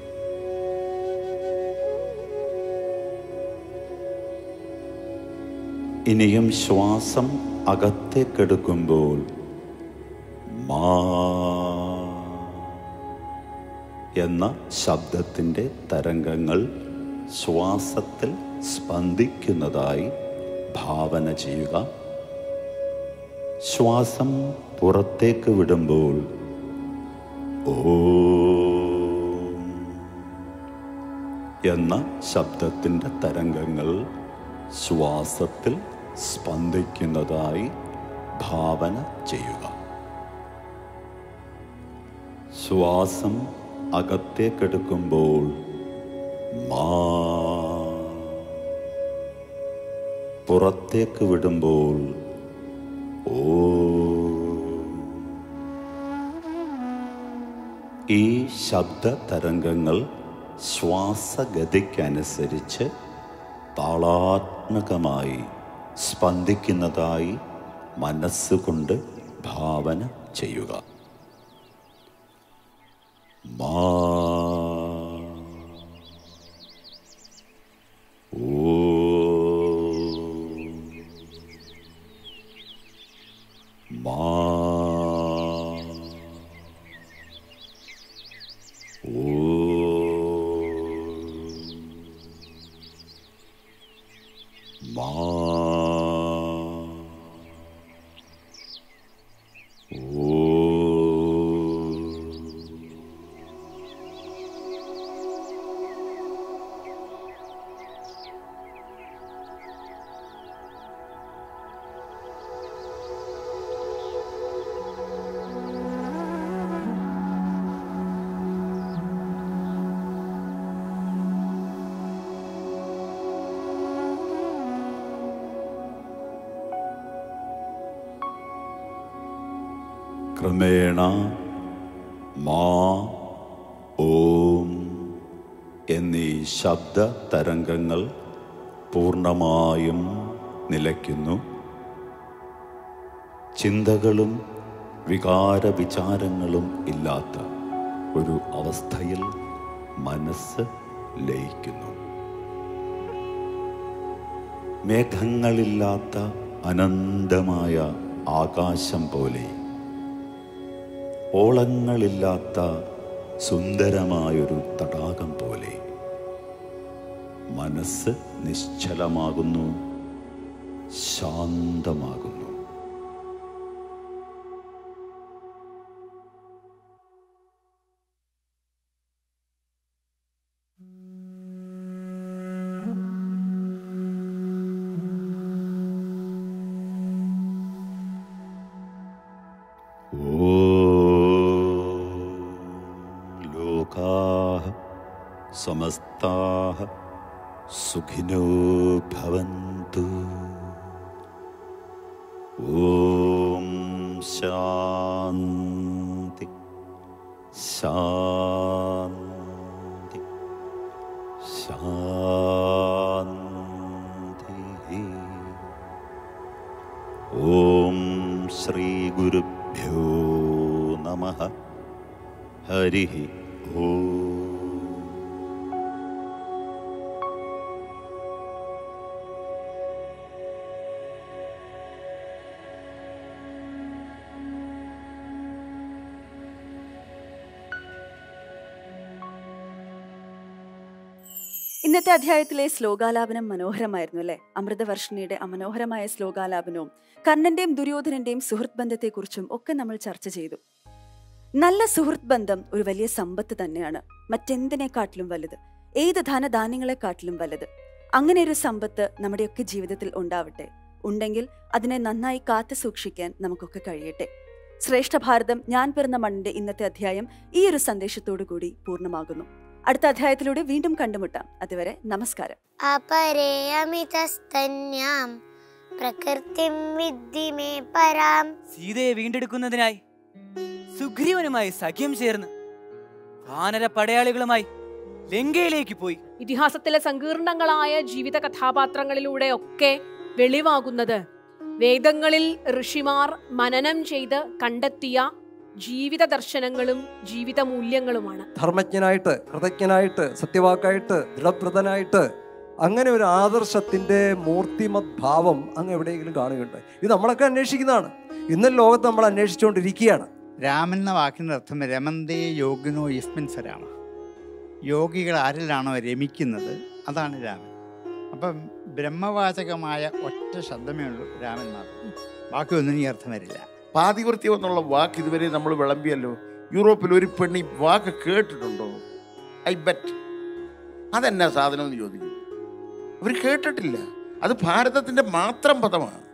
[SPEAKER 1] ഇനിയും ശ്വാസം അകത്തേക്കെടുക്കുമ്പോൾ മാ എന്ന ശബ്ദത്തിൻ്റെ തരംഗങ്ങൾ ശ്വാസത്തിൽ സ്പന്ദിക്കുന്നതായി ഭാവന ചെയ്യുക. ശ്വാസം പുറത്തേക്ക് വിടുമ്പോൾ ഓം എന്ന ശബ്ദത്തിൻ്റെ തരംഗങ്ങൾ ശ്വാസത്തിൽ സ്പന്ദിക്കുന്നതായി ഭാവന ചെയ്യുക. ശ്വാസം അകത്തേക്കെടുക്കുമ്പോൾ മാ, പുറത്തേക്ക് വിടുമ്പോൾ ഓം. ഈ ശബ്ദ തരംഗങ്ങൾ ശ്വാസഗതിക്കനുസരിച്ച് താളാത്മകമായി സ്പന്ദിക്കുന്നതായി മനസ്സുകൊണ്ട് ഭാവന ചെയ്യുക. മാ, ഓം, മാ, മാ, ഓ. ക്രമേണ മാ, ഓം എന്നീ ശബ്ദ തരംഗങ്ങൾ പൂർണ്ണമായും നിലയ്ക്കുന്നു. ചിന്തകളും വികാര വിചാരങ്ങളും ഇല്ലാത്ത ഒരു അവസ്ഥയിൽ മനസ്സ് ലയിക്കുന്നു. മേഘങ്ങളില്ലാത്ത അനന്തമായ ആകാശം പോലെ, ഓളങ്ങളില്ലാത്ത സുന്ദരമായൊരു തടാകം പോലെ മനസ്സ് നിശ്ചലമാകുന്നു, ശാന്തമാകുന്നു. സമസ്താഃ സുഖിനോ ഭവന്തു. ഓം ശാന്തി ശാന്തി ശാന്തി. ഓം ശ്രീ ഗുരുഭ്യോ നമഃ. ഹരി ഓം.
[SPEAKER 2] ഇന്നത്തെ അധ്യായത്തിലെ ശ്ലോകാലാപനം മനോഹരമായിരുന്നു അല്ലെ? അമൃതവർഷിണിയുടെ അമനോഹരമായ ശ്ലോകാലാപനവും കർണന്റെയും ദുര്യോധനന്റെയും സുഹൃത്ത് ബന്ധത്തെക്കുറിച്ചും ഒക്കെ നമ്മൾ ചർച്ച ചെയ്തു. നല്ല സുഹൃത്ത് ബന്ധം ഒരു വലിയ സമ്പത്ത് തന്നെയാണ്, മറ്റെന്തിനെക്കാട്ടിലും വലുത്, ഏത് ധനധാന്യങ്ങളെക്കാട്ടിലും വലുത്. അങ്ങനെ ഒരു സമ്പത്ത് നമ്മുടെയൊക്കെ ജീവിതത്തിൽ ഉണ്ടാവട്ടെ. ഉണ്ടെങ്കിൽ അതിനെ നന്നായി കാത്തു സൂക്ഷിക്കാൻ നമുക്കൊക്കെ കഴിയട്ടെ. ശ്രേഷ്ഠ ഭാരതം ഞാൻ പിറന്ന മണ്ണിന്റെ ഇന്നത്തെ അധ്യായം ഈ ഒരു സന്ദേശത്തോടു കൂടി പൂർണ്ണമാകുന്നു. അടുത്ത അധ്യായത്തിലൂടെ വീണ്ടും കണ്ടുമുട്ടാം. അതുവരെ നമസ്കാരം.
[SPEAKER 3] അപരേ അമിതസ്തന്യാം പ്രകൃതിം വിദ്ധി മേ പരാം.
[SPEAKER 10] സീതയെ വീണ്ടെടുക്കുന്നതിനായി സുഗ്രീവനുമായി സഖ്യം ചേർന്ന് വാനര പടയാളികളുമായി ലങ്കയിലേക്ക് പോയി.
[SPEAKER 5] ഇതിഹാസത്തിലെ സങ്കീർണങ്ങളായ ജീവിത കഥാപാത്രങ്ങളിലൂടെ ഒക്കെ വെളിവാകുന്നത് വേദങ്ങളിൽ ഋഷിമാർ മനനം ചെയ്ത് കണ്ടെത്തിയ ജീവിത ദർശനങ്ങളും ജീവിത മൂല്യങ്ങളുമാണ്.
[SPEAKER 11] ധർമ്മജ്ഞനായിട്ട്, കൃതജ്ഞനായിട്ട്, സത്യവാക്കായിട്ട്, ദൃഢവ്രതനായിട്ട്, അങ്ങനെ ഒരു ആദർശത്തിന്റെ മൂർത്തിമത് ഭാവം അങ്ങ് എവിടെയെങ്കിലും കാണുകയുണ്ട്? ഇത് നമ്മളൊക്കെ അന്വേഷിക്കുന്നതാണ്. ഇന്നലെ ലോകത്ത് നമ്മൾ അന്വേഷിച്ചുകൊണ്ടിരിക്കുകയാണ്.
[SPEAKER 7] രാമൻ എന്ന വാക്കിൻ്റെ അർത്ഥം രമന്തേ യോഗിനോ യസ്മിൻ സരാമ. യോഗികൾ ആരിലാണോ രമിക്കുന്നത് അതാണ് രാമൻ. അപ്പം ബ്രഹ്മവാചകമായ ഒറ്റ ശബ്ദമേ ഉള്ളൂ രാമൻ മാത്രം. ബാക്കിയൊന്നും ഈ അർത്ഥം വരില്ല.
[SPEAKER 12] പാതിവൃത്യം എന്നുള്ള വാക്ക് ഇതുവരെ നമ്മൾ വിളമ്പിയല്ലോ. യൂറോപ്പിൽ ഒരു പെണ്ണി വാക്ക് കേട്ടിട്ടുണ്ടോ? I bet. അതെന്നാ സാധനം എന്ന് ചോദിക്കും. അവർ കേട്ടിട്ടില്ല. അത് ഭാരതത്തിൻ്റെ മാത്രം പദമാണ്.